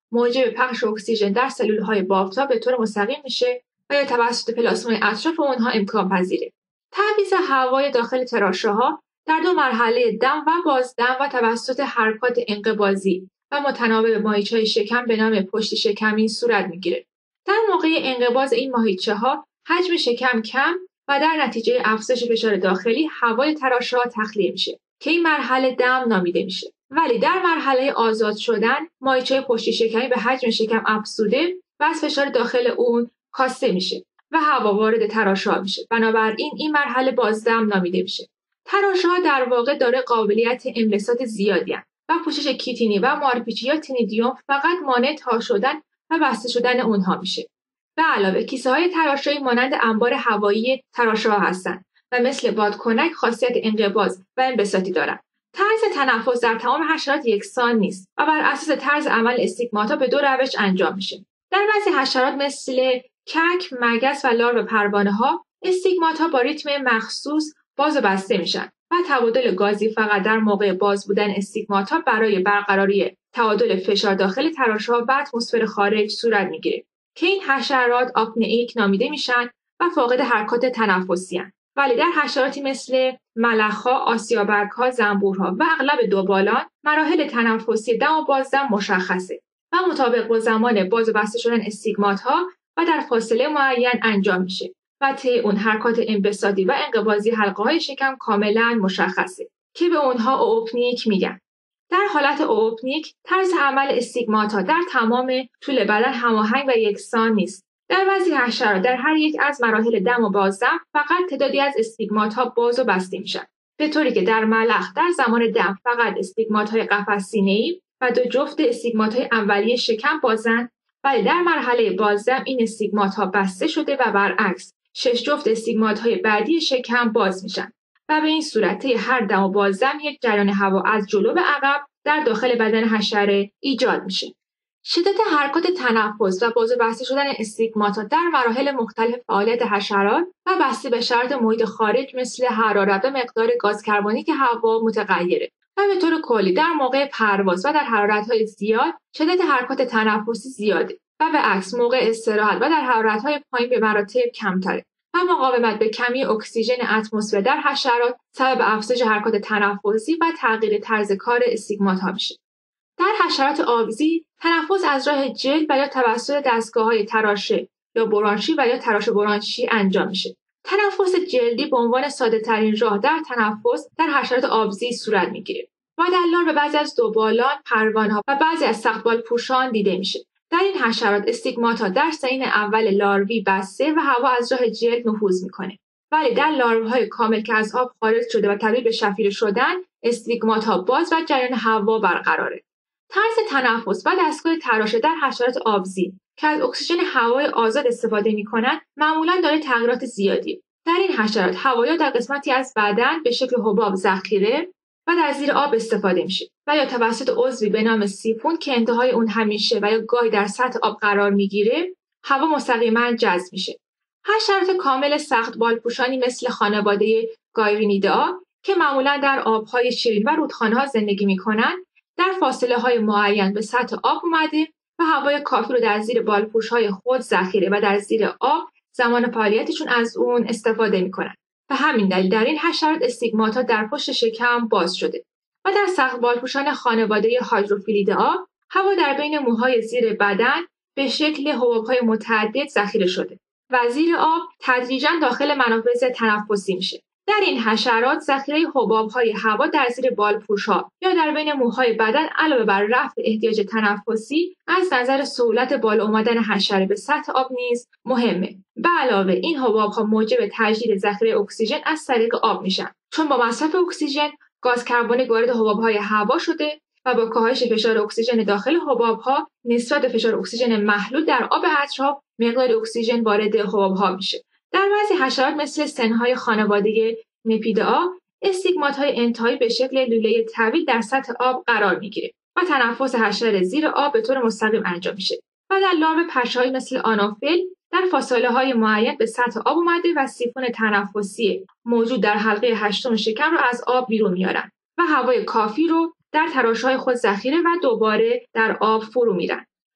موجب پخش اکسیژن در سلولهای بافتا به طور مستقیم میشه و یا توسط پلاسمای اطراف اونها امکان پذیره. تعویض هوای داخل تراشه‌ها در دو مرحله دم و بازدم و توسط حرکات انقباضی و متناوب ماهیچه‌های شکم به نام پشت شکمی صورت میگیره. در موقع انقباض این ماهیچه‌ها حجم شکم کم و در نتیجه افزایش فشار داخلی هوای تراشه‌ها تخلیه میشه که این مرحله دم نامیده میشه. ولی در مرحله آزاد شدن ماهیچه پشت شکمی به حجم شکم افزوده و از فشار داخل اون کاسته میشه و هوا وارد تراشه‌ها میشه. بنابراین این مرحله بازدم نامیده میشه. تراشه‌ها در واقع داره قابلیت انبساط زیادی هستند و پوشش کیتینی و مارپیچی یا تینیدیوم فقط مانع تا شدن و بسته شدن اونها میشه. به علاوه کیسه های تراشه‌ای مانند انبار هوایی تراشه‌ها هستند و مثل بادکنک خاصیت انقباض و انبساطی دارند. طرز تنفس در تمام حشرات یکسان نیست و بر اساس طرز عمل استیگماتا به دو روش انجام میشه. در بعضی حشرات مثل کک، مگس و لارو پروانه‌ها استیگماتا با ریتم مخصوص باز و بسته میشن و تبادل گازی فقط در موقع باز بودن استیگماتا برای برقراری تعادل فشار داخل تراشه‌ها و اتمسفر خارج صورت میگیره که این حشرات آپنئیک نامیده میشن و فاقد حرکات تنفسی هستند. ولی در حشراتی مثل ملخ‌ها، آسیابک‌ها، زنبورها و اغلب دوبالان مراحل تنفسی دم و بازدم مشخصه و مطابق با زمان باز و بسته شدن استیگمات‌ها و در فاصله معین انجام میشه و طی اون حرکات انبساطی و انقباضی حلقه‌های شکم کاملا مشخصه که به اونها اوپنیک میگن. در حالت اوپنیک طرز عمل استیگماتا در تمام طول بدن هماهنگ و یکسان نیست. در بعضی حشرات در هر یک از مراحل دم و بازدم فقط تعدادی از استیگمات‌ها باز و بسته میشن، به طوری که در ملخ در زمان دم فقط استیگمات‌های قفس سینه‌ای و دو جفت استیگمات‌های اولیه شکم بازن، ولی در مرحله بازدم این استیگمات‌ها بسته شده و برعکس شش جفت استیگمات‌های بعدی شکم باز میشن و به این صورت هر دم و بازدم یک جریان هوا از جلو به عقب در داخل بدن حشره ایجاد میشه. شدت حرکات تنفس و باز و بسته شدن استیگماتا در مراحل مختلف فعالیت حشرات و بسته به شرط محیط خارج مثل حرارت و مقدار گاز کربونیک هوا متغیره و به طور کلی در موقع پرواز و در حرارت‌های زیاد شدت حرکات تنفسی زیاده و به عکس موقع استراحت و در حرارت‌های پایین به مراتب کمتره و مقاومت به کمی اکسیژن اتمسفر در حشرات سبب افزایش حرکات تنفسی و تغییر طرز کار استیگماتا میشه. در حشرات آبزی تنفس از راه جلد و یا توسط دستگاه‌های تراشه یا برانشی و یا تراشه برانشی انجام میشه. تنفس جلدی به عنوان ساده‌ترین راه در تنفس در حشرات آبزی صورت میگیره و در لار به بعضی از دوبالان، پروانه‌ها و بعضی از سخت‌بال‌پوشان دیده میشه. در این حشرات استیگماتا در سنین اول لاروی بسته و هوا از راه جلد نفوذ میکنه. ولی در لاروهای کامل که از آب خارج شده و تبدیل به شفیر شدن، استیگماتا باز و جریان هوا برقراره. طرز تنفس و دستگاه تراشه در حشرات آبزی که از اکسیژن هوای آزاد استفاده می‌کنند معمولاً داره تغییرات زیادی. در این حشرات هوایی در قسمتی از بدن به شکل حباب ذخیره و در زیر آب استفاده میشه و یا توسط عضوی به نام سیفون که انتهای اون همیشه و یا گاهی در سطح آب قرار میگیره هوا مستقیما جذب میشه. حشرات کامل سخت بالپوشانی مثل خانواده گایرینیدا که معمولاً در آبهای شیرین و رودخانه‌ها زندگی می‌کنند در فاصله های معین به سطح آب اومده و هوای کافی رو در زیر بالپوش های خود ذخیره و در زیر آب زمان فعالیتشون از اون استفاده میکنن. و همین دلیل در این حشرات استیگماتا در پشت شکم باز شده و در سخت بالپوشان خانواده هایدروفیلیدا هوا در بین موهای زیر بدن به شکل حباب‌های متعدد ذخیره شده و زیر آب تدریجاً داخل منافذ تنفسی میشه. در این حشرات ذخیره حباب‌های هوا در زیر بالپوش‌ها یا در بین موهای بدن علاوه بر رفع احتیاج تنفسی از نظر سهولت بالا آمدن حشره به سطح آب نیز مهمه. به علاوه این حباب‌ها موجب تجدید ذخیره اکسیژن از طریق آب میشن، چون با مصرف اکسیژن گاز کربونیک وارد حباب‌های هوا شده و با کاهش فشار اکسیژن داخل حباب‌ها نسبت به فشار اکسیژن محلول در آب اطراف مقدار اکسیژن وارد حباب‌ها میشه. در بعضی حشرات مثل سن‌های خانواده نپیدآ استیگمات‌های انتهایی به شکل لوله طویل در سطح آب قرار میگیره و تنفس حشره زیر آب به طور مستقیم انجام میشه و در لارو پشه‌های مثل آنوفل در فاصله‌های معین به سطح آب اومده و سیفون تنفسی موجود در حلقه هشتم شکم رو از آب بیرون میارن و هوای کافی رو در تراشه‌های خود ذخیره و دوباره در آب فرو میرن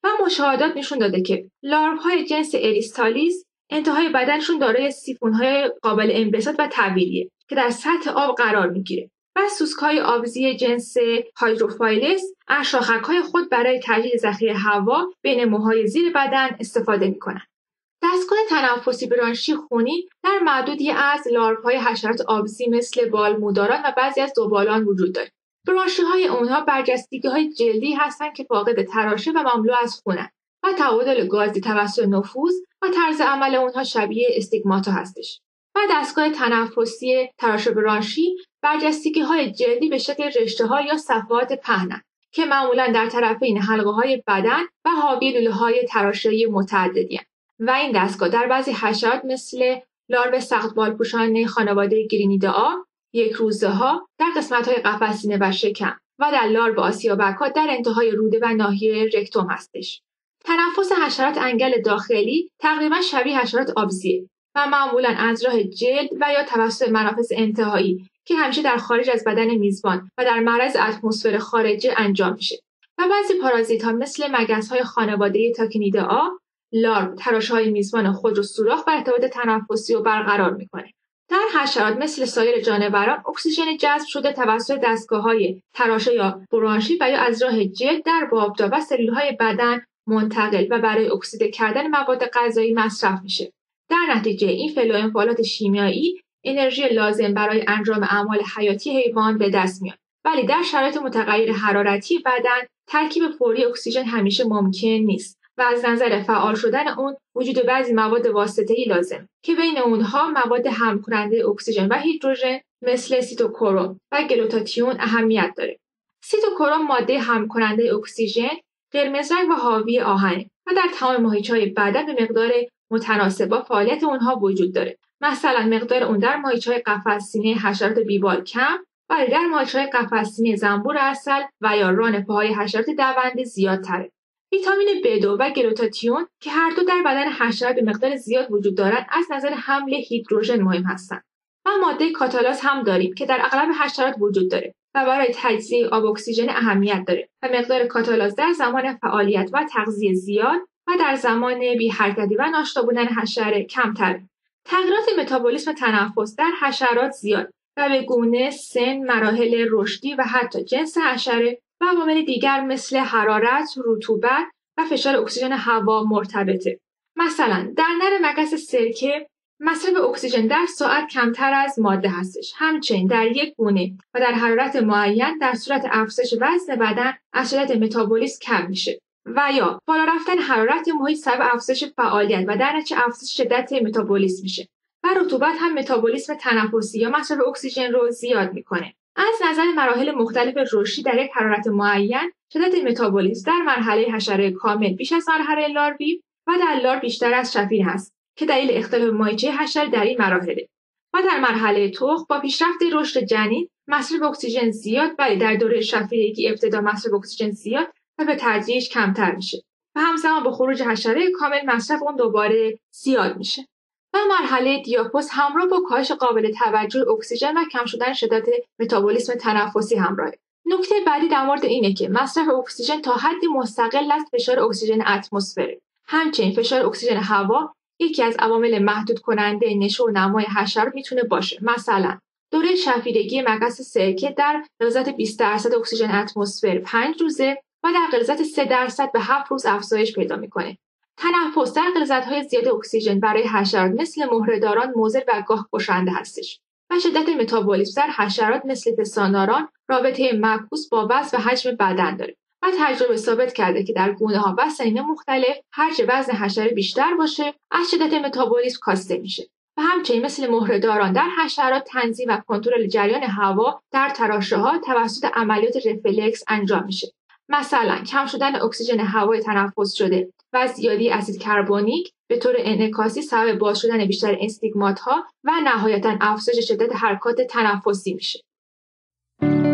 و مشاهدات نشون داده که لاروهای جنس اریستالیس انتهای بدنشون دارای سیفون‌های قابل انبساط و تبدیلیه که در سطح آب قرار میگیره و سوسک‌های آبزی جنس هایدروفایلس از شاخک‌های خود برای تجدید ذخیره هوا بین موهای زیر بدن استفاده می‌کنند. دستگاه تنفسی برانشی خونی در معدودی از لاروهای حشرات آبزی مثل بالموداران و بعضی از دوبالان وجود دارد. برانشی‌های اونها برجستگی‌های جلدی هستند که فاقد تراشه و مملو از خونند و تبادل گازی توسط نفوذ و طرز عمل اونها شبیه استیگماتا هستش. و دستگاه تنفسی تراشه برانشی برجستگی‌های جلدی به شکل رشته‌ها یا صفحات پهنند که معمولاً در طرفین حلقه‌های بدن و حاوی لوله‌های تراشه‌ای متعددی هستند. و این دستگاه در بعضی حشرات مثل لارو سخت بالپوشان خانواده گرینیدا'a، یک روزه‌ها در قسمت‌های قفس‌سینه و شکم و در لارو آسیابک‌ها در انتهای روده و ناحیه رکتوم هستش. تنفس حشرات انگل داخلی تقریباً شبیه حشرات آبزیه و معمولاً از راه جلد و یا توسط منافذ انتهایی که همیشه در خارج از بدن میزبان و در معرض اتمسفر خارجی انجام میشه. و بعضی پارازیت‌ها مثل مگس‌های خانواده تاکینیدا'a لارو تراشه‌های میزبان خود رو سوراخ و ارتباط تنفسی رو برقرار میکنه. در حشرات مثل سایر جانوران اکسیژن جذب شده توسط دستگاه‌های تراشه یا برانشی و یا از راه جلد در بابدا و سلول‌های بدن منتقل و برای اکسیده کردن مواد غذایی مصرف میشه. در نتیجه این فعل و انفعالات شیمیایی انرژی لازم برای انجام اعمال حیاتی حیوان به دست میاد. ولی در شرایط متغیر حرارتی بدن ترکیب فوری اکسیژن همیشه ممکن نیست و از نظر فعال شدن اون وجود بعضی مواد واسطه‌ای لازم که بین اونها مواد حمل کننده اکسیژن و هیدروژن مثل سیتوکروم و گلوتاتیون اهمیت داره. سیتوکروم ماده حمل کننده اکسیژن، قرمز رنگ و حاوی آهن و در تمام ماهیچه‌های بدن به مقدار متناسب با فعالیت اونها وجود داره. مثلا مقدار اون در ماهیچه‌های قفس‌سینه حشرات بیبال کم ولی در ماهیچه‌های قفس‌سینه زنبور عسل و یا ران پاهای حشرات دونده زیادتره. ویتامین بی دو و گلوتاتیون که هر دو در بدن حشرات به مقدار زیاد وجود دارند از نظر حمل هیدروژن مهم هستند. و ماده کاتالاز هم داریم که در اغلب حشرات وجود داره و برای تجزیه آب اکسیژن اهمیت داره و مقدار کاتالاز در زمان فعالیت و تغذیه زیاد و در زمان بی حرکتی و ناشتا بودن حشره کمتر. تغییرات متابولیسم تنفس در حشرات زیاد و به گونه، سن، مراحل رشدی و حتی جنس حشره و عوامل دیگر مثل حرارت، رطوبت و فشار اکسیژن هوا مرتبطه. مثلا در نر مگس سرکه مصرف اکسیژن در ساعت کمتر از ماده هستش. همچنین در یک گونه و در حرارت معین در صورت افزایش وزن بدن از شدت متابولیسم کم میشه. و یا بالا رفتن حرارت محیط سبب افزایش فعالیت و در نتیجه افزایش شدت متابولیسم میشه. و رطوبت هم متابولیسم تنفسی یا مصرف اکسیژن رو زیاد میکنه. از نظر مراحل مختلف رشدی در یک حرارت معین شدت متابولیسم در مرحله حشره کامل بیش از مرحله لاروی و در لارو بیشتر از شفیر هست که دلیل اختلاف ماهیچه حشره در این مراحله. و در مرحله تخم با پیشرفت رشد جنین مصرف اکسیژن زیاد ولی در دوره شفیرگی ابتدا مصرف اکسیژن زیاد و به تدریج کمتر میشه و همزمان با خروج حشره کامل مصرف اون دوباره زیاد میشه. و مرحله دیاپوز همراه با کاهش قابل توجه اکسیژن و کم شدن شدت متابولیسم تنفسی همراهه. نکته بعدی در مورد اینه که مصرف اکسیژن تا حدی مستقل از فشار اکسیژن اتمسفره. همچنین فشار اکسیژن هوا یکی از عوامل محدود کننده نشو و نمای حشرات میتونه باشه. مثلا دوره شفیرگی مگس سرکه در غلظت بیست درصد اکسیژن اتمسفر پنج روزه و در غلظت سه درصد به هفت روز افزایش پیدا میکنه. تنفس در غلظت‌های زیاد اکسیژن برای حشرات مثل مهره‌داران مضر و گاه کشنده هستش. و شدت متابولیسم در حشرات مثل پستانداران رابطه معکوس با وزن و حجم بدن داره. و تجربه ثابت کرده که در گونه‌ها و سنین مختلف هرچه وزن حشره بیشتر باشه از شدت متابولیسم کاسته میشه. و همچنین مثل مهره‌داران در حشرات تنظیم و کنترل جریان هوا در تراشه‌ها توسط عملیات رفلکس انجام میشه. مثلا کم شدن اکسیژن هوای تنفس شده و زیادی اسید کربونیک به طور انعکاسی سبب باز شدن بیشتر استیگمات‌ها و نهایتاً افزایش شدت حرکات تنفسی میشه.